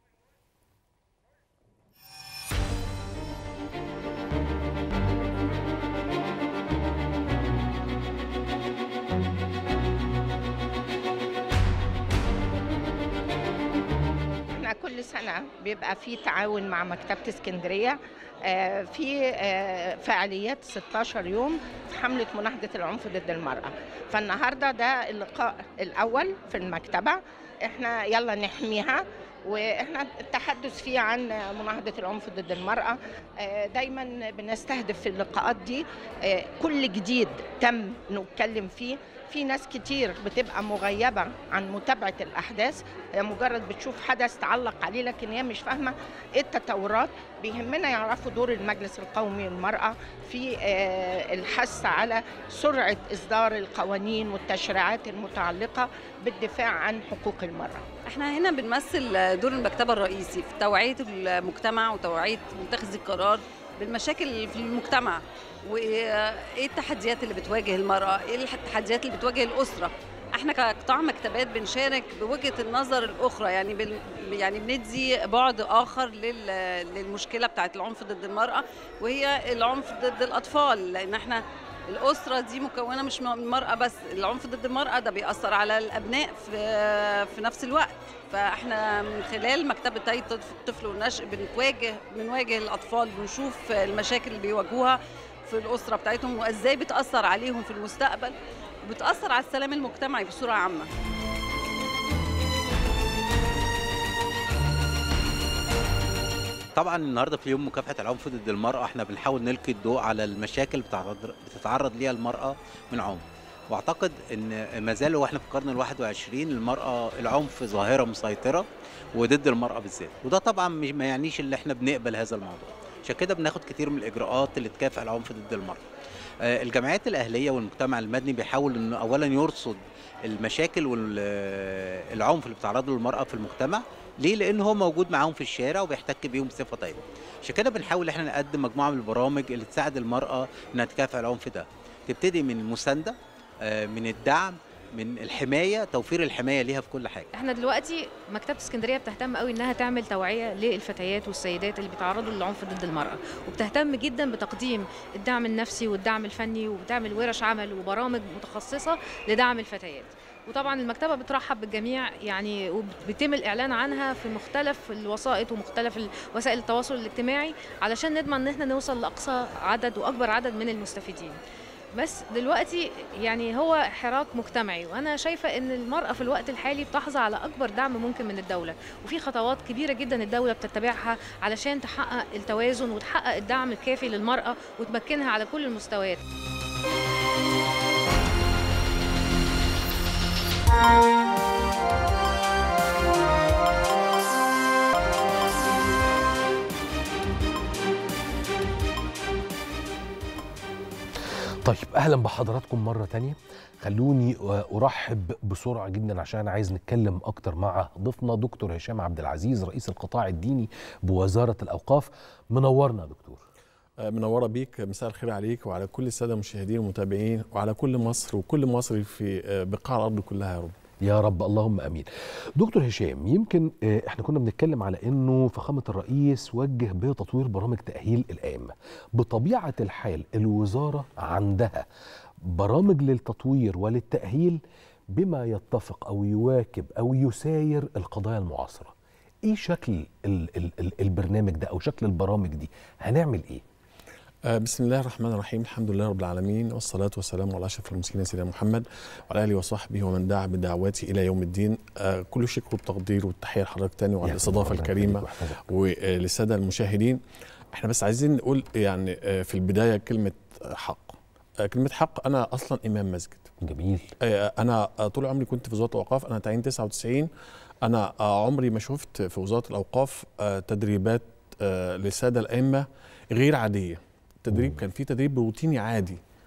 كل سنة بيبقى في تعاون مع مكتبة اسكندرية في فعاليات ستاشر يوم في حملة مناهضة العنف ضد المرأة. فالنهاردة ده اللقاء الأول في المكتبة، احنا يلا نحميها، واحنا التحدث فيه عن مناهضة العنف ضد المرأة. دايما بنستهدف في اللقاءات دي كل جديد تم نتكلم فيه. في ناس كتير بتبقى مغيبة عن متابعة الأحداث، هي مجرد بتشوف حدث تعلق عليه لكن هي مش فاهمة إيه التطورات. بيهمنا يعرفوا دور المجلس القومي للمرأة في الحث على سرعة إصدار القوانين والتشريعات المتعلقة بالدفاع عن حقوق المرأة. احنا هنا بنمثل دور المكتبة الرئيسي في توعية المجتمع وتوعية متخذي القرار بالمشاكل في المجتمع، وايه التحديات اللي بتواجه المرأة، ايه التحديات اللي بتواجه الأسرة. احنا كقطاع مكتبات بنشارك بوجهة النظر الأخرى، يعني بن يعني بندي بعد آخر للمشكلة بتاعة العنف ضد المرأة، وهي العنف ضد الأطفال، لأن احنا الأسرة دي مكونة مش من المرأة بس. العنف ضد المرأة ده بيأثر على الأبناء في في نفس الوقت. فاحنا من خلال مكتبة هيئة الطفل والنشء بنواجه بنواجه الأطفال، بنشوف المشاكل اللي بيواجهوها في الأسرة بتاعتهم وإزاي بتأثر عليهم في المستقبل وبتأثر على السلام المجتمعي بصورة عامة. طبعا النهارده في يوم مكافحه العنف ضد المراه احنا بنحاول نلقي الضوء على المشاكل بتتعرض ليها المراه من عنف، واعتقد ان ما زال واحنا في القرن الواحد وعشرين المراه العنف ظاهره مسيطره وضد المراه بالذات، وده طبعا ما يعنيش ان احنا بنقبل هذا الموضوع. عشان كده بناخد كتير من الاجراءات اللي تكافح العنف ضد المراه. الجمعيات الاهليه والمجتمع المدني بيحاول انه اولا يرصد المشاكل والعنف اللي بتتعرض له المراه في المجتمع. ليه؟ لأنه هو موجود معاهم في الشارع وبيحتك بيهم بصفة دايمة. عشان كده بنحاول احنا نقدم مجموعة من البرامج اللي تساعد المرأة انها تكافح العنف ده. تبتدي من المساندة، من الدعم، من الحماية، توفير الحماية ليها في كل حاجة. احنا دلوقتي مكتبة اسكندرية بتهتم قوي انها تعمل توعية للفتيات والسيدات اللي بيتعرضوا للعنف ضد المرأة، وبتهتم جدا بتقديم الدعم النفسي والدعم الفني، وبتعمل ورش عمل وبرامج متخصصة لدعم الفتيات. وطبعا المكتبة بترحب بالجميع يعني، وبيتم الإعلان عنها في مختلف الوسائط ومختلف وسائل التواصل الاجتماعي علشان نضمن ان احنا نوصل لأقصى عدد وأكبر عدد من المستفيدين. بس دلوقتي يعني هو حراك مجتمعي، وانا شايفه ان المراه في الوقت الحالي بتحظى على اكبر دعم ممكن من الدوله، وفي خطوات كبيره جدا الدوله بتتبعها علشان تحقق التوازن وتحقق الدعم الكافي للمراه وتمكنها على كل المستويات. طيب اهلا بحضراتكم مره تانية. خلوني ارحب بسرعه جدا عشان عايز نتكلم اكتر مع ضيفنا دكتور هشام عبد العزيز رئيس القطاع الديني بوزاره الاوقاف. منورنا يا دكتور. منوره بيك، مساء الخير عليك وعلى كل الساده المشاهدين والمتابعين وعلى كل مصر وكل مصري في بقاع الارض كلها يا رب. يا رب اللهم امين. دكتور هشام، يمكن احنا كنا بنتكلم على انه فخامه الرئيس وجه بتطوير برامج تاهيل الائمه. بطبيعه الحال الوزاره عندها برامج للتطوير وللتاهيل بما يتفق او يواكب او يساير القضايا المعاصره. ايه شكل ال ال ال البرنامج ده او شكل البرامج دي؟ هنعمل ايه؟ بسم الله الرحمن الرحيم، الحمد لله رب العالمين، والصلاة والسلام على أشرف المرسلين سيدنا محمد وعلى آله وصحبه ومن دعا بدعوته إلى يوم الدين. كل شكر والتقدير والتحية لحضرتك تاني وعلى الاستضافة الكريمة وللسادة المشاهدين. احنا بس عايزين نقول يعني في البداية كلمة حق. كلمة حق، أنا أصلا إمام مسجد. جميل. أنا طول عمري كنت في وزارة الأوقاف، أنا تعيين تسعة وتسعين. أنا عمري ما شفت في وزارة الأوقاف تدريبات للسادة الأئمة غير عادية. تدريب كان في تدريب روتيني عادي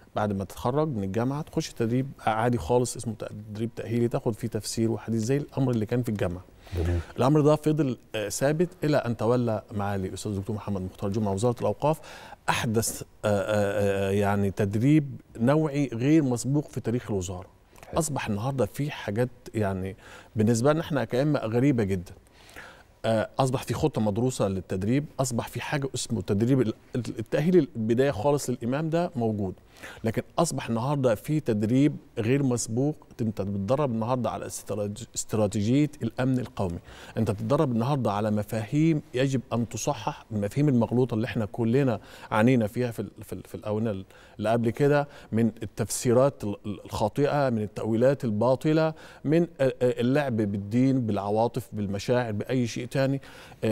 بعد ما تتخرج من الجامعه تخش تدريب عادي خالص اسمه تدريب تاهيلي، تاخد فيه تفسير وحديث زي الامر اللي كان في الجامعه. جميل. الامر ده فضل ثابت الى ان تولى معالي الاستاذ الدكتور محمد مختار جمعه وزاره الاوقاف، احدث يعني تدريب نوعي غير مسبوق في تاريخ الوزاره. حلو. اصبح النهارده في حاجات يعني بالنسبه لنا احنا كأئمة غريبه جدا. اصبح في خطه مدروسه للتدريب، اصبح في حاجه اسمه تدريب التاهيل البدايه خالص للامام ده موجود، لكن اصبح النهارده في تدريب غير مسبوق. انت بتدرب النهارده على استراتيجيه الامن القومي، انت بتدرب النهارده على مفاهيم يجب ان تصحح، المفاهيم المغلوطه اللي احنا كلنا عانينا فيها في في, في الاونه اللي قبل كده، من التفسيرات الخاطئه، من التاويلات الباطله، من اللعب بالدين، بالعواطف، بالمشاعر، باي شيء تاني،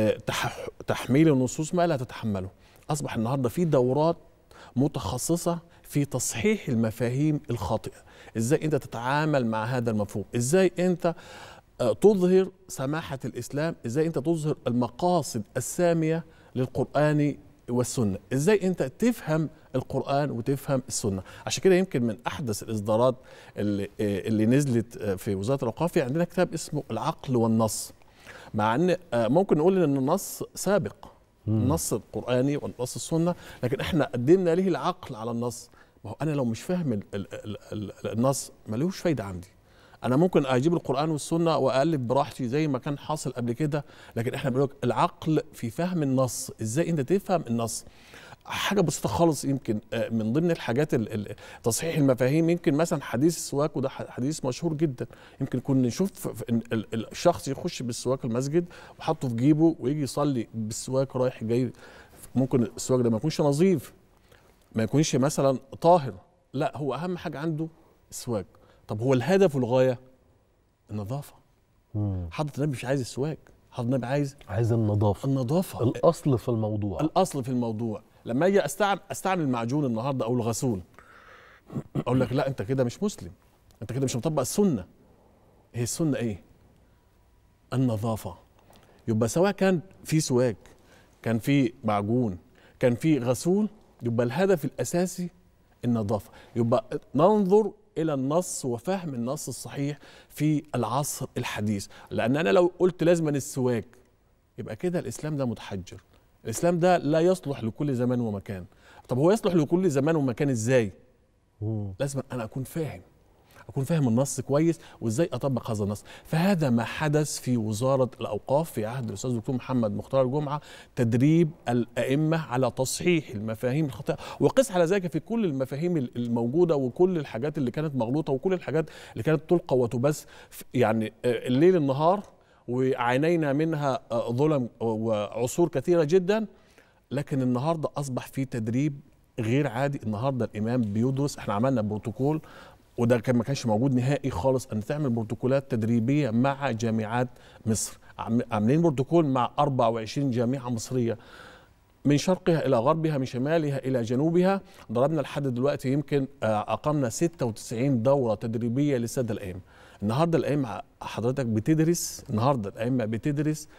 تحميل النصوص ما لا تتحمله. اصبح النهارده في دورات متخصصه في تصحيح المفاهيم الخاطئه، ازاي انت تتعامل مع هذا المفهوم، ازاي انت تظهر سماحه الاسلام، ازاي انت تظهر المقاصد الساميه للقران والسنه، ازاي انت تفهم القران وتفهم السنه. عشان كده يمكن من احدث الاصدارات اللي, اللي نزلت في وزاره الاوقاف في عندنا كتاب اسمه العقل والنص، مع ان ممكن نقول ان النص سابق، النص القرآني والنص السنة، لكن احنا قدمنا ليه العقل على النص. ما هو انا لو مش فاهم ال ال ال ال النص ملوش فايدة عندي. انا ممكن اجيب القرآن والسنة واقلب براحتي زي ما كان حاصل قبل كده، لكن احنا بنقول العقل في فهم النص، ازاي انت تفهم النص. حاجه بسيطه خالص، يمكن من ضمن الحاجات تصحيح المفاهيم، يمكن مثلا حديث السواك، وده حديث مشهور جدا، يمكن كنا نشوف الشخص يخش بالسواك المسجد وحطه في جيبه ويجي يصلي بالسواك رايح جاي، ممكن السواك ده ما يكونش نظيف، ما يكونش مثلا طاهر، لا هو اهم حاجه عنده السواك. طب هو الهدف والغايه النظافه. حضرة النبي مش عايز السواك، حضرة النبي عايز عايز النظافه. النظافه الاصل في الموضوع، الاصل في الموضوع. لما اجي استعمل استعمل المعجون النهارده او الغسول، اقول لك لا انت كده مش مسلم، انت كده مش مطبق السنه. هي السنه ايه؟ النظافه. يبقى سواء كان في سواك، كان في معجون، كان في غسول، يبقى الهدف الاساسي النظافه. يبقى ننظر الى النص وفهم النص الصحيح في العصر الحديث، لان انا لو قلت لازم السواك يبقى كده الاسلام ده متحجر. الإسلام ده لا يصلح لكل زمان ومكان. طب هو يصلح لكل زمان ومكان إزاي؟ مم. لازم أنا أكون فاهم أكون فاهم النص كويس وإزاي أطبق هذا النص. فهذا ما حدث في وزارة الأوقاف في عهد الأستاذ الدكتور محمد مختار جمعة، تدريب الأئمة على تصحيح المفاهيم الخاطئة، وقس على ذلك في كل المفاهيم الموجودة وكل الحاجات اللي كانت مغلوطة وكل الحاجات اللي كانت تلقى وتبث يعني الليل النهار، وعانينا منها ظلم وعصور كثيرة جدا. لكن النهاردة أصبح في تدريب غير عادي. النهاردة الإمام بيدرس، احنا عملنا بروتوكول وده كان ما كانش موجود نهائي خالص، أن تعمل بروتوكولات تدريبية مع جامعات مصر. عاملين بروتوكول مع أربعة وعشرين جامعة مصرية من شرقها إلى غربها، من شمالها إلى جنوبها. ضربنا لحد دلوقتي يمكن أقمنا ستة وتسعين دورة تدريبية للسادة الأئمة. النهارده الأئمة حضرتك بتدرس، النهارده الأئمة بتدرس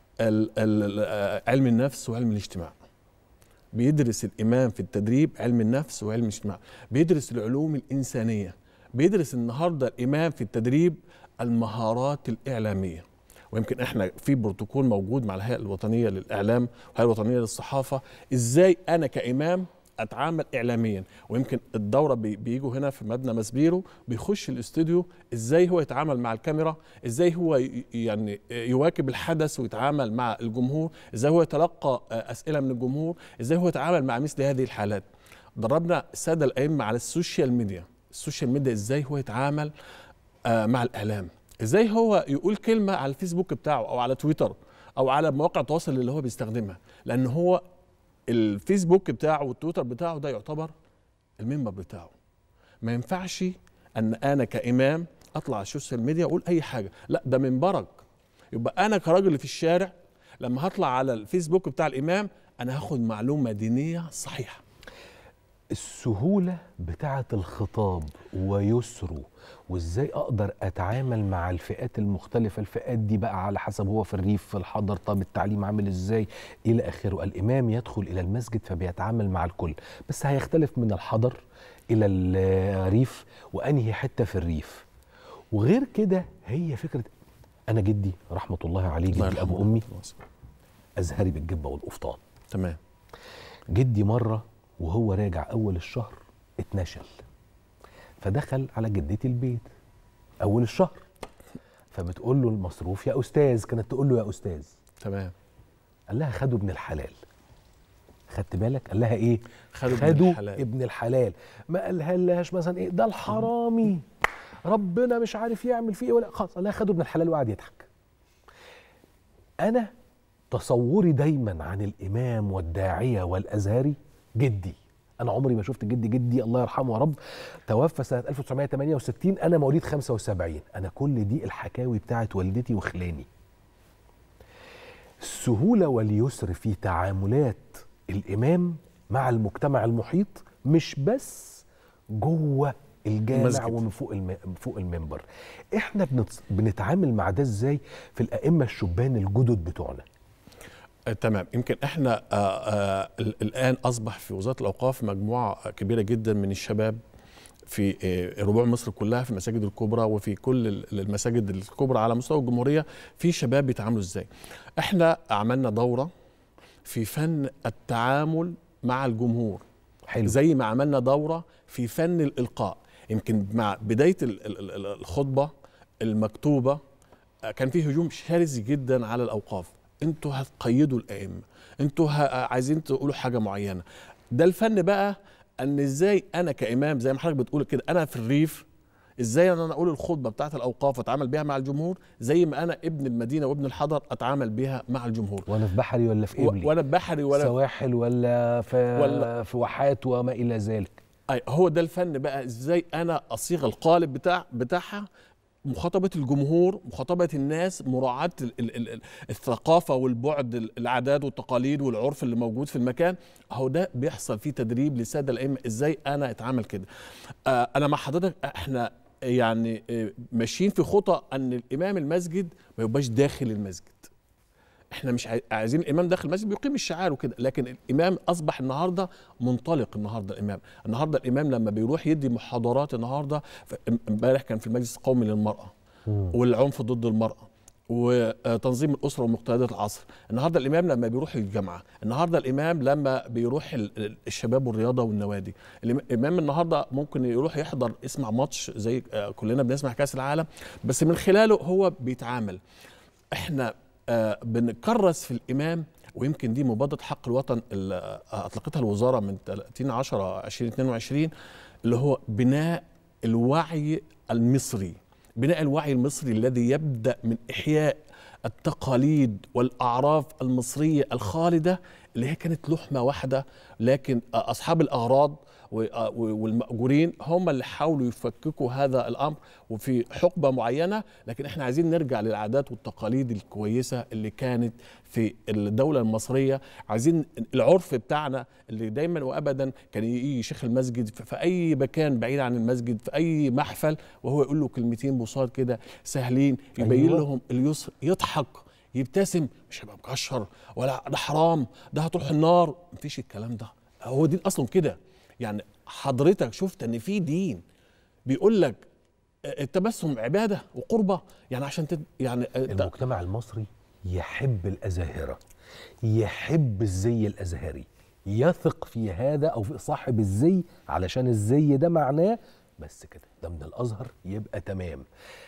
علم النفس وعلم الاجتماع. بيدرس الإمام في التدريب علم النفس وعلم الاجتماع، بيدرس العلوم الإنسانية، بيدرس النهارده الإمام في التدريب المهارات الإعلامية. ويمكن احنا في بروتوكول موجود مع الهيئة الوطنية للإعلام والهيئة الوطنية للصحافة، ازاي أنا كإمام اتعامل اعلاميا. ويمكن الدوره بيجوا هنا في مبنى مسبيرو، بيخش الاستوديو ازاي هو يتعامل مع الكاميرا، ازاي هو يعني يواكب الحدث ويتعامل مع الجمهور، ازاي هو يتلقى اسئله من الجمهور، ازاي هو يتعامل مع مثل هذه الحالات. دربنا الساده الائمه على السوشيال ميديا، السوشيال ميديا ازاي هو يتعامل مع الاعلام، ازاي هو يقول كلمه على الفيسبوك بتاعه او على تويتر او على مواقع التواصل اللي هو بيستخدمها، لان هو الفيسبوك بتاعه والتويتر بتاعه ده يعتبر المنبر بتاعه. ما ينفعش ان انا كامام اطلع على السوشيال ميديا واقول اي حاجه، لا ده منبرك. يبقى انا كراجل في الشارع لما هطلع على الفيسبوك بتاع الامام انا هاخد معلومه دينيه صحيحه. السهولة بتاعة الخطاب ويسره، وازاي اقدر اتعامل مع الفئات المختلفة، الفئات دي بقى على حسب هو في الريف في الحضر، طب التعليم عامل ازاي الى اخره. الامام يدخل الى المسجد فبيتعامل مع الكل، بس هيختلف من الحضر الى الريف وانهي حتة في الريف. وغير كده هي فكرة، انا جدي رحمة الله عليه جدي ابو امي ازهري بالجبة والقفطان. تمام. جدي مرة وهو راجع أول الشهر اتنشل، فدخل على جدتي البيت أول الشهر، فبتقول له المصروف يا أستاذ، كانت تقول له يا أستاذ. تمام. قال لها خدوا ابن الحلال. خدت بالك؟ قال لها إيه؟ خدوا, خدوا ابن الحلال. ابن الحلال. ما قالها لهاش مثلا إيه ده الحرامي ربنا مش عارف يعمل فيه إيه ولا، خلاص قال لها خدوا ابن الحلال وقعد يضحك. أنا تصوري دايما عن الإمام والداعية والأزهري جدي. أنا عمري ما شفت جدي، جدي الله يرحمه يا رب توفى سنة ألف وتسعمائة وثمانية وستين، أنا مواليد خمسة وسبعين، أنا كل دي الحكاوي بتاعت والدتي وخلاني. السهولة واليسر في تعاملات الإمام مع المجتمع المحيط، مش بس جوه الجامع المسجد ومن فوق الم... فوق المنبر. احنا بنت... بنتعامل مع ده ازاي في الأئمة الشبان الجدد بتوعنا؟ آه، تمام. يمكن احنا آه آه الان اصبح في وزاره الاوقاف مجموعه كبيره جدا من الشباب في آه ربوع مصر كلها، في المساجد الكبرى وفي كل المساجد الكبرى على مستوى الجمهوريه، في شباب بيتعاملوا ازاي. احنا عملنا دوره في فن التعامل مع الجمهور. حلو. زي ما عملنا دوره في فن الالقاء. يمكن مع بدايه الخطبه المكتوبه كان في هجوم شرس جدا على الاوقاف، انتوا هتقيدوا الائمه، انتوا عايزين تقولوا حاجه معينه. ده الفن بقى، ان ازاي انا كامام زي ما حضرتك بتقول كده، انا في الريف ازاي انا اقول الخطبه بتاعه الاوقاف اتعامل بيها مع الجمهور زي ما انا ابن المدينه وابن الحضر اتعامل بيها مع الجمهور. وانا في بحري ولا في قبلي، وانا في بحري ولا سواحل ولا في ولا في واحات وما الى ذلك. اي هو ده الفن بقى، ازاي انا اصيغ القالب بتاع بتاعها، مخاطبة الجمهور، مخاطبة الناس، مراعاة الثقافة والبعد، العادات والتقاليد والعرف اللي موجود في المكان. اهو ده بيحصل فيه تدريب للسادة الأئمة ازاي انا اتعامل كده. آه انا مع حضرتك، احنا يعني ماشيين في خطى ان الامام المسجد ما يبقاش داخل المسجد. احنا مش عايزين الامام داخل المسجد بيقيم الشعائر وكده، لكن الامام اصبح النهارده منطلق. النهارده الامام النهارده الامام لما بيروح يدي محاضرات، النهارده امبارح كان في المجلس القومي للمراه والعنف ضد المراه وتنظيم الاسره ومقتضيات العصر. النهارده الامام لما بيروح الجامعه، النهارده الامام لما بيروح الشباب والرياضه والنوادي، الامام النهارده ممكن يروح يحضر يسمع ماتش زي كلنا بنسمع كاس العالم، بس من خلاله هو بيتعامل. احنا آه بنكرس في الامام، ويمكن دي مبادره حق الوطن اللي اطلقتها الوزاره من ثلاثين عشرة ألفين واثنين وعشرين، اللي هو بناء الوعي المصري. بناء الوعي المصري الذي يبدا من احياء التقاليد والاعراف المصريه الخالده اللي هي كانت لحمه واحده، لكن اصحاب الاغراض والمأجورين هم اللي حاولوا يفككوا هذا الأمر وفي حقبة معينة. لكن احنا عايزين نرجع للعادات والتقاليد الكويسة اللي كانت في الدولة المصرية. عايزين العرف بتاعنا اللي دايما وأبدا كان يجي شيخ المسجد في أي مكان بعيد عن المسجد في أي محفل وهو يقول له كلمتين بساط كده سهلين يبين أيوة. لهم اليسر، يضحك يبتسم، مش هيبقى مكشر ولا ده حرام ده هتروح النار، مفيش الكلام ده. هو دين أصلا كده. يعني حضرتك شفت ان في دين بيقول لك التبسم عباده وقربه، يعني عشان تد... يعني المجتمع المصري يحب الازاهره، يحب الزي الازهري، يثق في هذا او في صاحب الزي، علشان الزي ده معناه بس كده ده من الازهر يبقى تمام.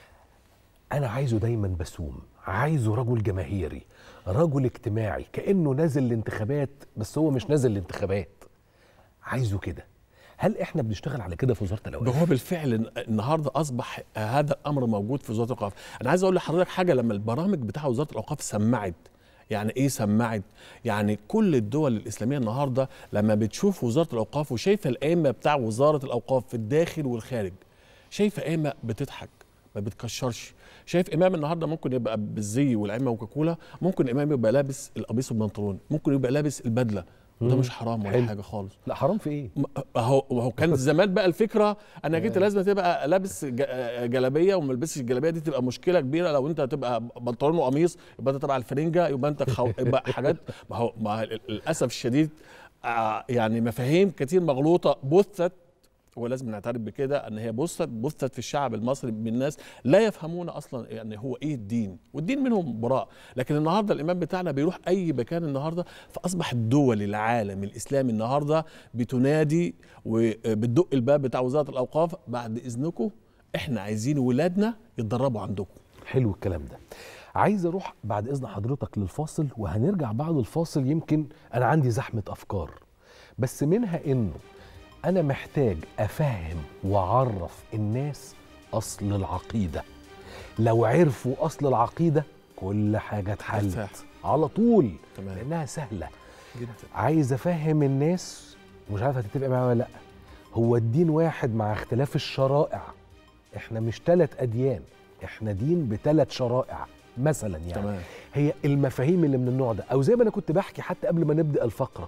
انا عايزه دايما بسوم، عايزه رجل جماهيري، رجل اجتماعي، كانه نازل الانتخابات بس هو مش نازل الانتخابات، عايزه كده. هل احنا بنشتغل على كده في وزاره الاوقاف؟ هو بالفعل النهارده اصبح هذا الامر موجود في وزاره الاوقاف. انا عايز اقول لحضرتك حاجه، لما البرامج بتاع وزاره الاوقاف سمعت، يعني ايه سمعت؟ يعني كل الدول الاسلاميه النهارده لما بتشوف وزاره الاوقاف وشايفه الائمه بتاع وزاره الاوقاف في الداخل والخارج، شايفه ائمه بتضحك ما بتكشرش. شايف امام النهارده ممكن يبقى بالزي والعمه وكاكولا، ممكن امام يبقى لابس القميص والبنطلون، ممكن يبقى لابس البدله، وده مش حرام ولا حلو. حاجه خالص. لا حرام في ايه؟ هو هو كان زمان بقى الفكره انك انت لازم تبقى لابس جلابيه وما تلبسش الجلابيه دي تبقى مشكله كبيره. لو انت تبقى بنطلون وقميص يبقى انت تبع الفرنجه، يبقى انت خو... يبقى حاجات. ما هو ما للاسف الشديد يعني مفاهيم كتير مغلوطه بثت، ولازم نعترف بكده ان هي بثت بثت في الشعب المصري من الناس لا يفهمون اصلا يعني هو ايه الدين، والدين منهم براء. لكن النهارده الامام بتاعنا بيروح اي مكان النهارده، فاصبح الدول العالم الاسلامي النهارده بتنادي وبتدق الباب بتاع وزاره الاوقاف، بعد اذنكم احنا عايزين ولادنا يتدربوا عندكم. حلو الكلام ده. عايز اروح بعد اذن حضرتك للفاصل، وهنرجع بعد الفاصل. يمكن انا عندي زحمه افكار، بس منها انه أنا محتاج أفهم وأعرف الناس أصل العقيدة. لو عرفوا أصل العقيدة كل حاجة اتحلت على طول. تمام. لأنها سهلة جدا. عايز أفهم الناس، مش عارف هتتفق معايا ولا لأ، هو الدين واحد مع اختلاف الشرائع. إحنا مش ثلاث أديان، إحنا دين بثلاث شرائع مثلا يعني. تمام. هي المفاهيم اللي من النوع ده، أو زي ما أنا كنت بحكي حتى قبل ما نبدأ الفقرة،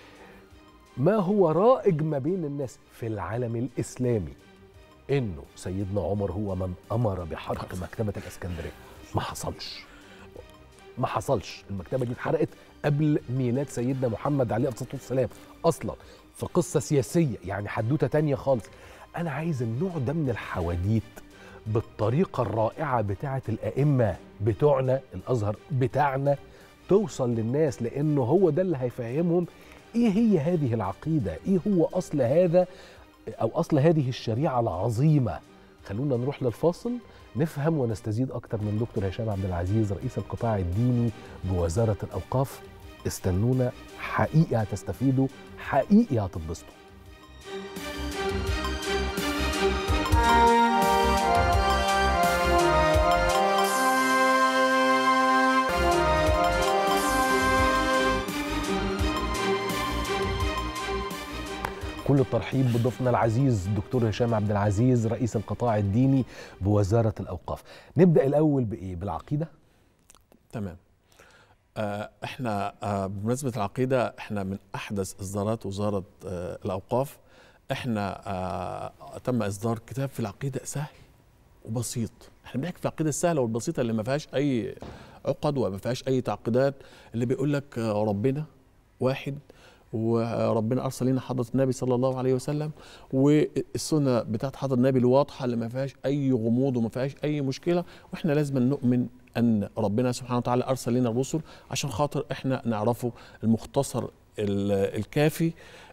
ما هو رائج ما بين الناس في العالم الإسلامي إنه سيدنا عمر هو من أمر بحرق مكتبة الإسكندرية. ما حصلش ما حصلش المكتبة دي اتحرقت قبل ميلاد سيدنا محمد عليه الصلاة والسلام أصلا، في قصة سياسية يعني حدوتة تانية خالص. أنا عايز النوع ده من الحواديت بالطريقة الرائعة بتاعة الأئمة بتوعنا، الأزهر بتاعنا، توصل للناس، لأنه هو ده اللي هيفهمهم ايه هي هذه العقيدة، ايه هو اصل هذا او اصل هذه الشريعة العظيمة. خلونا نروح للفاصل نفهم ونستزيد اكتر من دكتور هشام عبد العزيز رئيس القطاع الديني بوزارة الاوقاف. استنونا، حقيقي هتستفيدوا، حقيقي هتتبسطوا. كل الترحيب بضيفنا العزيز الدكتور هشام عبد العزيز رئيس القطاع الديني بوزارة الأوقاف. نبدأ الأول بإيه؟ بالعقيدة؟ تمام. آه احنا آه بمناسبة العقيدة، احنا من أحدث إصدارات وزارة آه الأوقاف. احنا آه تم إصدار كتاب في العقيدة سهل وبسيط. احنا بنحكي في العقيدة السهلة والبسيطة اللي ما فيهاش أي عقد وما فيهاش أي تعقيدات، اللي بيقول لك آه ربنا واحد، وربنا ارسل لنا حضره النبي صلى الله عليه وسلم، والسنه بتاعت حضره النبي الواضحه اللي ما فيهاش اي غموض وما فيهاش اي مشكله. واحنا لازم نؤمن ان ربنا سبحانه وتعالى ارسل لنا الرسل عشان خاطر احنا نعرفه المختصر الكافي.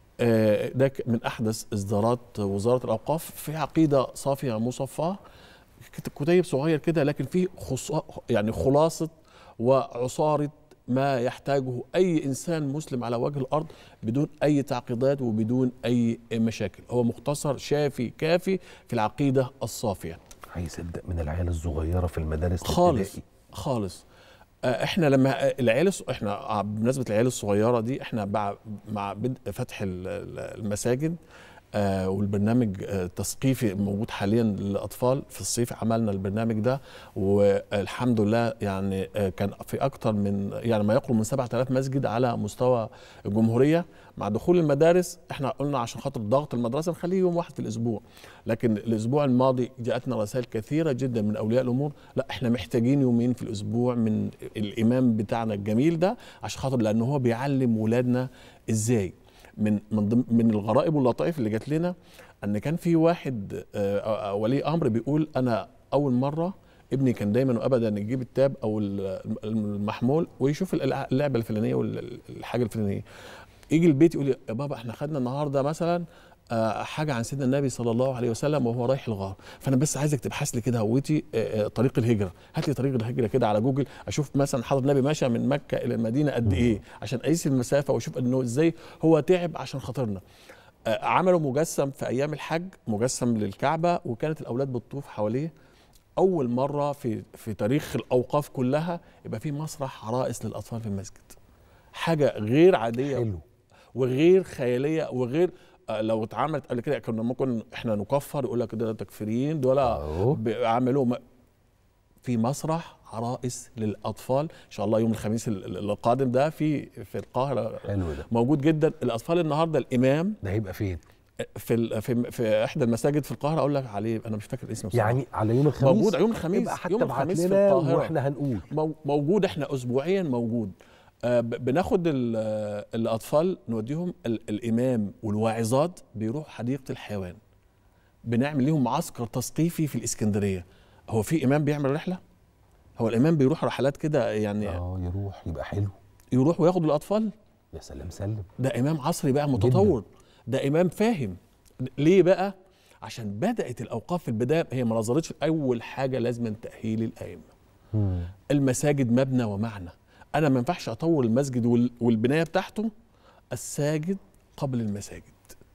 ده من احدث اصدارات وزاره الاوقاف، في عقيده صافيه مصفاه، كتيب صغير كده لكن فيه يعني خلاصه وعصاره ما يحتاجه أي إنسان مسلم على وجه الأرض بدون أي تعقيدات وبدون أي مشاكل. هو مختصر شافي كافي في العقيدة الصافية. عايز أبدأ من العيال الصغيرة في المدارس خالص خالص. احنا لما العيال احنا بمناسبة العيال الصغيرة دي، احنا مع بدء فتح المساجد آه والبرنامج التثقيفي موجود حاليا للاطفال، في الصيف عملنا البرنامج ده، والحمد لله يعني آه كان في اكتر من يعني ما يقرب من سبعة آلاف مسجد على مستوى الجمهوريه. مع دخول المدارس احنا قلنا عشان خاطر ضغط المدرسه نخليه يوم واحد في الاسبوع، لكن الاسبوع الماضي جاءتنا رسائل كثيره جدا من اولياء الامور، لا احنا محتاجين يومين في الاسبوع من الامام بتاعنا الجميل ده، عشان خاطر لانه هو بيعلم ولادنا ازاي. من من ضمن من الغرائب واللطائف اللي جات لنا ان كان في واحد ولي امر بيقول انا اول مره ابني كان دايما وابدا يجيب التاب او المحمول ويشوف اللعبه الفلانيه والحاجه الفلانيه، يجي البيت يقول لي يا بابا احنا خدنا النهارده مثلا حاجه عن سيدنا النبي صلى الله عليه وسلم وهو رايح الغار، فانا بس عايزك تبحث لي كده هويتي طريق الهجره، هات لي طريق الهجره كده على جوجل اشوف مثلا حضر النبي ماشي من مكه الى المدينه قد ايه عشان اقيس المسافه واشوف انه ازاي هو تعب عشان خاطرنا. عملوا مجسم في ايام الحج، مجسم للكعبه، وكانت الاولاد بتطوف حواليه. اول مره في في تاريخ الاوقاف كلها يبقى في مسرح عرائس للاطفال في المسجد. حاجه غير عاديه حلو. وغير خياليه وغير لو اتعملت قبل كده كنا ممكن احنا نكفر، يقول لك دول تكفيريين، دول بيعملوا في مسرح عرائس للاطفال ان شاء الله يوم الخميس القادم ده في في القاهره. حلو ده. موجود جدا. الاطفال النهارده الامام ده هيبقى فين؟ في في في احدى المساجد في القاهره، اقول لك عليه انا مش فاكر اسمه بصراحه. يعني على يوم الخميس موجود يوم الخميس. يبقى حتى يوم ابعت الخميس في لنا القاهره واحنا هنقول موجود. احنا اسبوعيا موجود. آه بناخد الاطفال نوديهم الامام والواعظات بيروحوا حديقه الحيوان، بنعمل لهم معسكر تثقيفي في الاسكندريه. هو في امام بيعمل رحله؟ هو الامام بيروح رحلات كده يعني؟ اه يروح يبقى حلو، يروح وياخد الاطفال. يا سلام سلم. ده امام عصري بقى متطور جداً. ده امام فاهم. ليه بقى؟ عشان بدات الاوقاف في البدايه هي ما نظرتش اول حاجه لازم تاهيل الائمه. مم. المساجد مبنى ومعنى. انا ما ينفعش اطور المسجد والبنايه بتاعته الساجد قبل المساجد.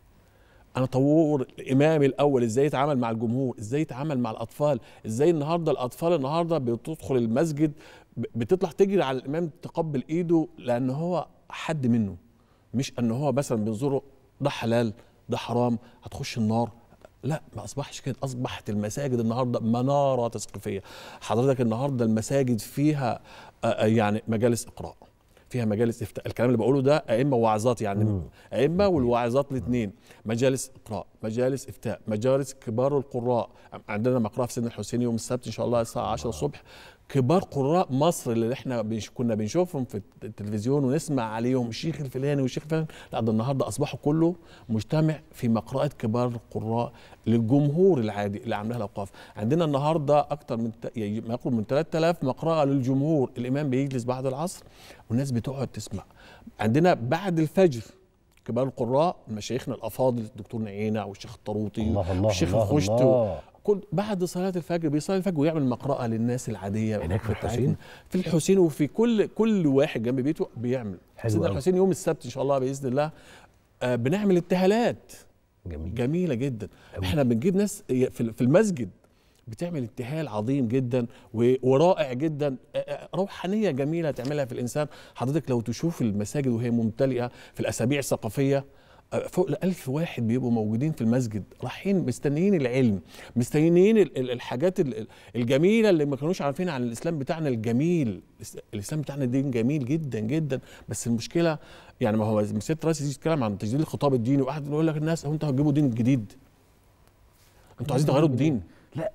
انا اطور الامام الاول ازاي يتعامل مع الجمهور، ازاي يتعامل مع الاطفال، ازاي النهارده الاطفال النهارده بتدخل المسجد بتطلع تجري على الامام تقبل ايده لان هو حد منه، مش ان هو مثلا بينظره ده حلال ده حرام هتخش النار. لا، ما اصبحش كده. اصبحت المساجد النهارده مناره تثقيفيه. حضرتك النهارده المساجد فيها يعني مجالس اقراء، فيها مجالس افتاء. الكلام اللي بقوله ده ائمه وواعظات يعني. مم. ائمه والواعظات الاثنين. مجالس اقراء، مجالس افتاء، مجالس كبار القراء. عندنا مقرأة في سيدنا الحسين يوم السبت ان شاء الله الساعه عشرة الصبح. كبار قراء مصر اللي احنا بنش كنا بنشوفهم في التلفزيون ونسمع عليهم الشيخ الفلاني والشيخ الفلاني، لا ده النهارده اصبحوا كله مجتمع في مقرأة كبار القراء للجمهور العادي اللي عاملاها الاوقاف. عندنا النهارده اكثر من ما يقرب من ثلاثة آلاف مقرأة للجمهور. الامام بيجلس بعد العصر والناس بتقعد تسمع. عندنا بعد الفجر كبار القراء مشايخنا الافاضل الدكتور نعينة والشيخ الطروطي الله الله والشيخ الله الخشت الله. كل بعد صلاه الفجر بيصلي الفجر ويعمل مقرأة للناس العاديه هناك في الحسين، في الحسين وفي كل كل واحد جنب بيته بيعمل. سيدنا الحسين يوم السبت ان شاء الله باذن الله آه بنعمل ابتهالات جميل. جميله جدا أوي. احنا بنجيب ناس في المسجد بتعمل ابتهال عظيم جدا ورائع جدا، روحانيه جميله تعملها في الانسان. حضرتك لو تشوف المساجد وهي ممتلئه في الاسابيع الثقافيه فوق الألف واحد بيبقوا موجودين في المسجد رايحين مستنيين العلم، مستنيين الحاجات الجميله اللي ما كانوش عارفين عن الاسلام بتاعنا الجميل. الاسلام بتاعنا دين جميل جدا جدا، بس المشكله يعني ما هو سياده الرئيس يتكلم عن تجديد الخطاب الديني واحد يقول لك الناس هو انتوا هتجيبوا دين جديد؟ انتوا عايزين تغيروا الدين؟ لا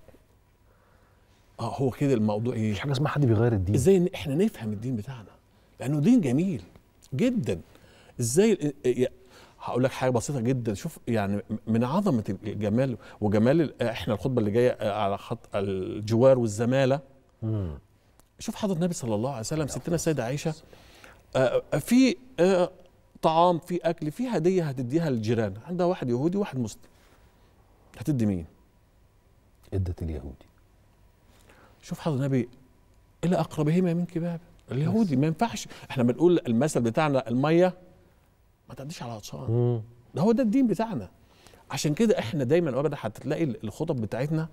اه هو كده الموضوع ايه؟ مش حاجه اسمها حد بيغير الدين. ازاي ان احنا نفهم الدين بتاعنا لانه دين جميل جدا. ازاي هقول لك حاجه بسيطه جدا. شوف يعني من عظمه الجمال وجمال احنا الخطبه اللي جايه على خط الجوار والزماله. مم. شوف حضره النبي صلى الله عليه وسلم ستنا السيده عائشه في طعام في اكل في هديه هتديها للجيران. عندها واحد يهودي وواحد مسلم، هتدي مين؟ ادت اليهودي. شوف حضره النبي الى اقربهما منك باب. اليهودي ما ينفعش. احنا بنقول المثل بتاعنا الميه ما تعديش على عطشان. ده هو ده الدين بتاعنا. عشان كده احنا دايما ابدا هتلاقي الخطب بتاعتنا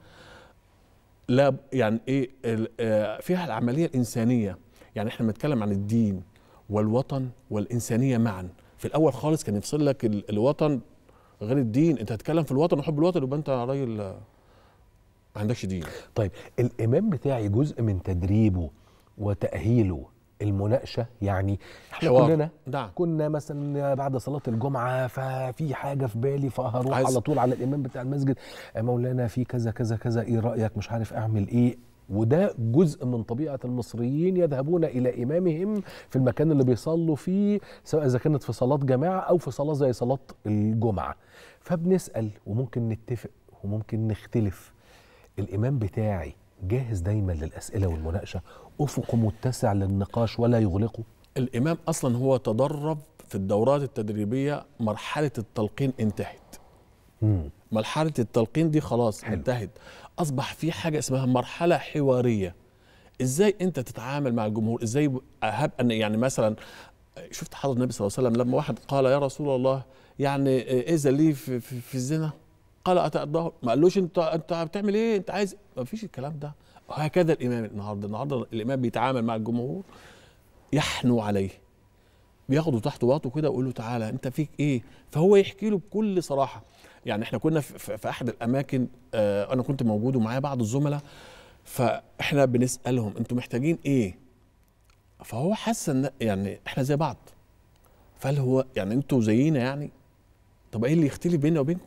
لا يعني ايه فيها العمليه الانسانيه. يعني احنا بنتكلم عن الدين والوطن والانسانيه معا. في الاول خالص كان يفصل لك الوطن غير الدين. انت هتتكلم في الوطن وحب الوطن يبقى انت راجل ما عندكش دين. طيب الامام بتاعي جزء من تدريبه وتاهيله المناقشه. يعني احنا كلنا نعم. كنا مثلا بعد صلاه الجمعه ففي حاجه في بالي فهروح على طول على الامام بتاع المسجد، مولانا في كذا كذا كذا ايه رايك مش عارف اعمل ايه. وده جزء من طبيعه المصريين يذهبون الى امامهم في المكان اللي بيصلوا فيه سواء اذا كانت في صلاه جماعه او في صلاه زي صلاه الجمعه. فبنسال وممكن نتفق وممكن نختلف. الامام بتاعي جاهز دايما للاسئله والمناقشه، افقه متسع للنقاش ولا يغلقه؟ الامام اصلا هو تدرب في الدورات التدريبيه. مرحله التلقين انتهت. مم. مرحله التلقين دي خلاص حلو. انتهت. اصبح في حاجه اسمها مرحله حواريه. ازاي انت تتعامل مع الجمهور؟ ازاي هب ان يعني مثلا شفت حضرة النبي صلى الله عليه وسلم لما واحد قال يا رسول الله يعني اذا لي في, في, في الزنا قال اتأداه. ما قالوش انت انت بتعمل ايه انت عايز. ما فيش الكلام ده. وهكذا الامام النهارده النهارده الامام بيتعامل مع الجمهور يحنو عليه، بياخده تحت باطه كده ويقول له تعالى انت فيك ايه. فهو يحكي له بكل صراحه. يعني احنا كنا في, في احد الاماكن آه انا كنت موجود ومعايا بعض الزملاء فاحنا بنسالهم انتوا محتاجين ايه؟ فهو حس ان يعني احنا زي بعض. فهل هو يعني انتوا زينا يعني؟ طب ايه اللي يختلف بيننا وبينكم؟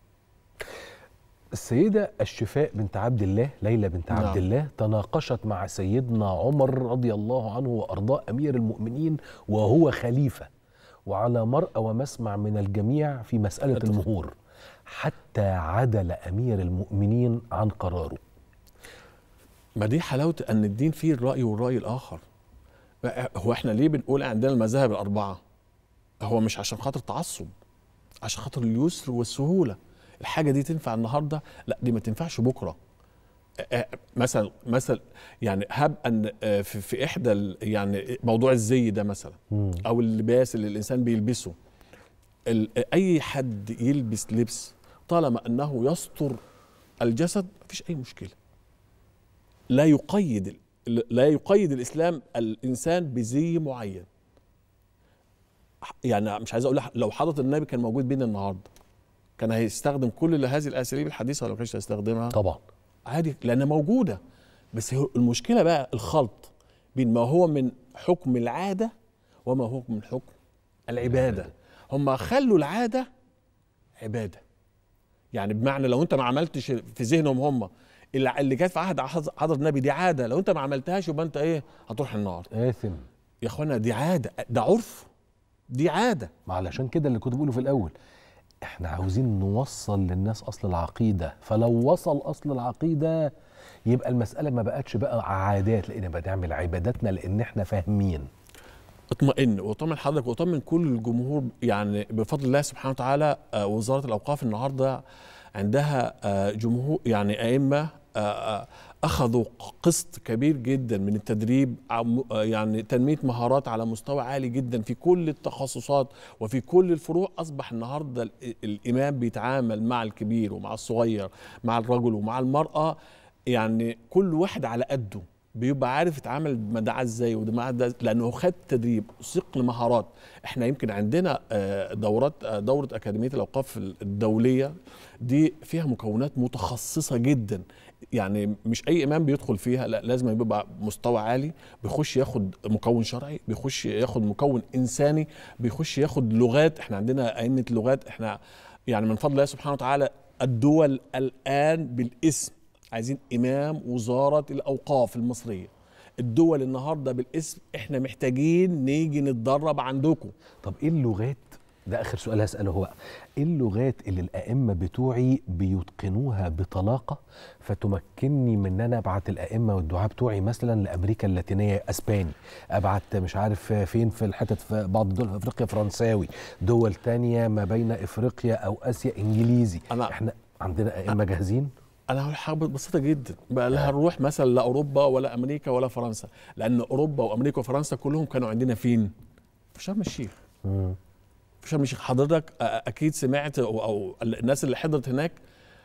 السيدة الشفاء بنت عبد الله، ليلى بنت عبد نعم. الله، تناقشت مع سيدنا عمر رضي الله عنه وأرضاه أمير المؤمنين وهو خليفة، وعلى مرأى ومسمع من الجميع في مسألة المهور، حتى عدل أمير المؤمنين عن قراره. ما دي حلاوة أن الدين فيه الرأي والرأي الآخر. هو احنا ليه بنقول عندنا المذاهب الأربعة؟ هو مش عشان خاطر تعصب، عشان خاطر اليسر والسهولة. الحاجة دي تنفع النهاردة، لا دي ما تنفعش بكرة. مثلا مثلا يعني هب ان في, في احدى يعني موضوع الزي ده مثلا، او اللباس اللي الانسان بيلبسه، اي حد يلبس لبس طالما انه يستر الجسد مفيش اي مشكلة. لا يقيد لا يقيد الاسلام الانسان بزي معين. يعني مش عايز اقول لو حضرة النبي كان موجود بينا النهارده كان هيستخدم كل هذه الاساليب الحديثه ولا ما كانش هيستخدمها؟ طبعا عادي لانها موجوده. بس المشكله بقى الخلط بين ما هو من حكم العاده وما هو من حكم العباده. هم خلوا العاده عباده. يعني بمعنى لو انت ما عملتش في ذهنهم هم اللي كانت في عهد حضرة النبي دي عاده، لو انت ما عملتهاش يبقى انت ايه؟ هتروح النار. آثم يا اخوانا، دي عاده، ده عرف، دي عاده. ما علشان كده اللي كنت بقوله في الاول، احنا عاوزين نوصل للناس اصل العقيده، فلو وصل اصل العقيده يبقى المساله ما بقتش بقى عادات، لقينا بنعمل عباداتنا لان احنا فاهمين. اطمئن واطمن حضرتك واطمن كل الجمهور. يعني بفضل الله سبحانه وتعالى وزاره الاوقاف النهارده عندها جمهور، يعني ائمه اخذوا قسط كبير جدا من التدريب، يعني تنميه مهارات على مستوى عالي جدا في كل التخصصات وفي كل الفروع. اصبح النهارده الامام بيتعامل مع الكبير ومع الصغير، مع الرجل ومع المراه، يعني كل واحد على قده، بيبقى عارف يتعامل مع ده ازاي وده مع ده، لانه خد تدريب وثقل مهارات. احنا يمكن عندنا دورات دوره اكاديميه الاوقاف الدوليه دي فيها مكونات متخصصه جدا. يعني مش اي امام بيدخل فيها، لا لازم يبقى مستوى عالي، بيخش ياخد مكون شرعي، بيخش ياخد مكون انساني، بيخش ياخد لغات. احنا عندنا ائمه لغات. احنا يعني من فضل الله سبحانه وتعالى الدول الان بالاسم عايزين امام وزاره الاوقاف المصريه. الدول النهارده بالاسم احنا محتاجين نيجي نتدرب عندكم. طب ايه اللغات؟ ده اخر سؤال هساله هو ايه اللغات اللي الائمه بتوعي بيتقنوها بطلاقه فتمكنني من ان انا ابعت الائمه والدعاة بتوعي مثلا لامريكا اللاتينيه اسباني، ابعت مش عارف فين في الحتت في بعض دول في افريقيا فرنساوي، دول تانية ما بين افريقيا او اسيا انجليزي. أنا احنا عندنا ائمه جاهزين؟ انا هقول حاجه بسيطه جدا، بقى لا هنروح مثلا لا اوروبا ولا امريكا ولا فرنسا، لان اوروبا وامريكا وفرنسا كلهم كانوا عندنا فين؟ في شرم الشيخ. امم في شرم الشيخ حضرتك اكيد سمعت أو, او الناس اللي حضرت هناك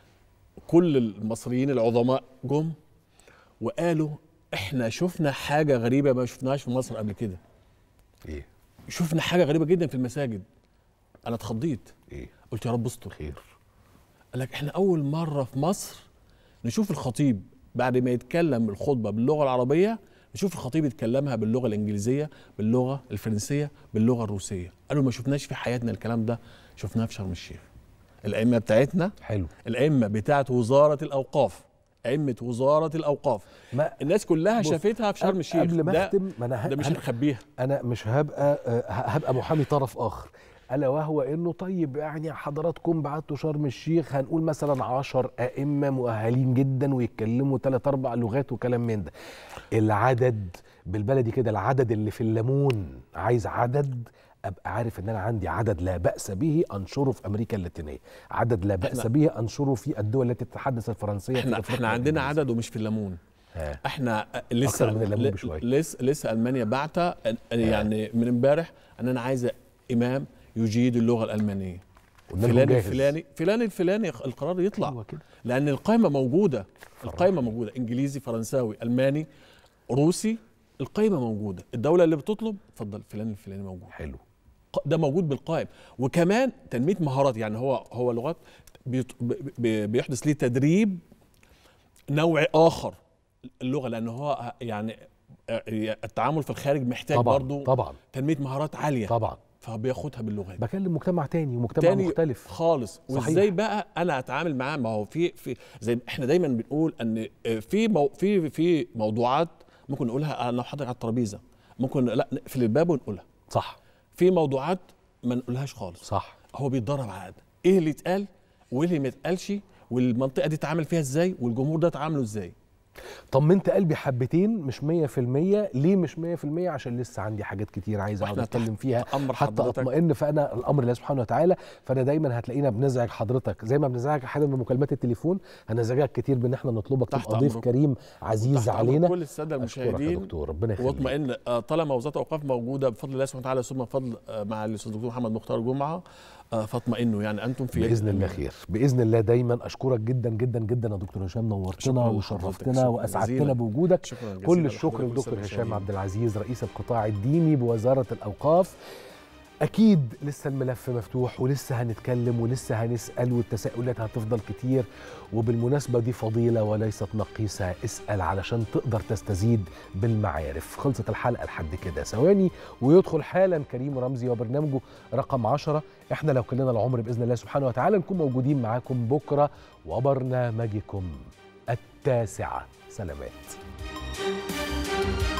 كل المصريين العظماء جم وقالوا احنا شفنا حاجه غريبه ما شفناهاش في مصر قبل كده. ايه؟ شفنا حاجه غريبه جدا في المساجد. انا اتخضيت. ايه؟ قلت يا رب استر خير. قال لك احنا اول مره في مصر نشوف الخطيب بعد ما يتكلم الخطبه باللغه العربيه نشوف الخطيب يتكلمها باللغه الانجليزيه، باللغه الفرنسيه، باللغه الروسيه. قالوا ما شفناش في حياتنا الكلام ده، شفناه في شرم الشيخ. الائمه بتاعتنا حلو، الائمه بتاعت وزاره الاوقاف، ائمه وزاره الاوقاف، ما الناس كلها شافتها في شرم الشيخ. قبل ما ده اختم، ما انا ده مش هنخبيها. انا مش هبقى هبقى محامي طرف اخر، الا وهو انه طيب يعني حضراتكم بعتوا شرم الشيخ هنقول مثلا عشر ائمه مؤهلين جدا ويتكلموا ثلاث اربع لغات وكلام من ده. العدد بالبلدي كده، العدد اللي في الليمون عايز عدد ابقى عارف ان انا عندي عدد لا باس به انشره في امريكا اللاتينيه، عدد لا باس به انشره في الدول التي تتحدث الفرنسيه. احنا في احنا عندنا عدد ومش في الليمون. ها. احنا لسه أكتر من الليمون بشوية. لسه لسه المانيا بعتة يعني من امبارح ان انا عايزه امام يجيد اللغه الالمانيه. فلان الفلاني فلان الفلاني القرار يطلع. أيوة كده. لان القائمه موجوده، القائمه موجوده، انجليزي، فرنساوي، الماني، روسي، القائمه موجوده. الدوله اللي بتطلب اتفضل فلان الفلاني موجود. حلو. ده موجود بالقائم. وكمان تنميه مهارات، يعني هو هو لغات بيحدث ليه تدريب نوعي اخر اللغه، لان هو يعني التعامل في الخارج محتاج طبعا برضه طبعا تنميه مهارات عاليه طبعا، فبياخدها باللغه دي. بكلم مجتمع تاني ومجتمع تاني مختلف خالص. وازاي بقى انا اتعامل معاه؟ ما هو في في زي احنا دايما بنقول ان في مو في في موضوعات ممكن نقولها انا وحضرتك على الترابيزه، ممكن لا نقفل الباب ونقولها. صح. في موضوعات ما نقولهاش خالص. صح. هو بيتدرب على ده، ايه اللي يتقال وايه اللي ما يتقالش، والمنطقه دي اتعامل فيها ازاي، والجمهور ده اتعامله ازاي. طمنت قلبي حبتين، مش مية في المية. ليه مش مية في المية؟ عشان لسه عندي حاجات كتير عايز اقعد اتكلم فيها حتى اطمئن. فانا الامر لله سبحانه وتعالى، فانا دايما هتلاقينا بنزعج حضرتك زي ما بنزعج احيانا بمكالمات التليفون، هنزعجك كتير بان احنا نطلبك تبقى ضيف كريم عزيز علينا. كل الساده المشاهدين دكتور ربنا يخليك. واطمئن طالما وزاره الاوقاف موجوده بفضل الله سبحانه وتعالى، ثم بفضل مع الاستاذ الدكتور محمد مختار جمعه، فاطمئنوا يعني انتم في باذن الله خير باذن الله. دايما اشكرك جدا جدا جدا يا دكتور هشام، نورتنا وشرفتنا واسعدتنا بوجودك. كل الشكر للدكتور هشام عبد العزيز رئيس القطاع الديني بوزاره الاوقاف. اكيد لسه الملف مفتوح ولسه هنتكلم ولسه هنسال والتساؤلات هتفضل كتير، وبالمناسبه دي فضيله وليست نقيصه، اسال علشان تقدر تستزيد بالمعارف. خلصت الحلقه لحد كده، ثواني ويدخل حالا كريم رمزي وبرنامجه رقم عشرة. احنا لو كلنا العمر باذن الله سبحانه وتعالى نكون موجودين معاكم بكره وبرنامجكم التاسعه. سلامات.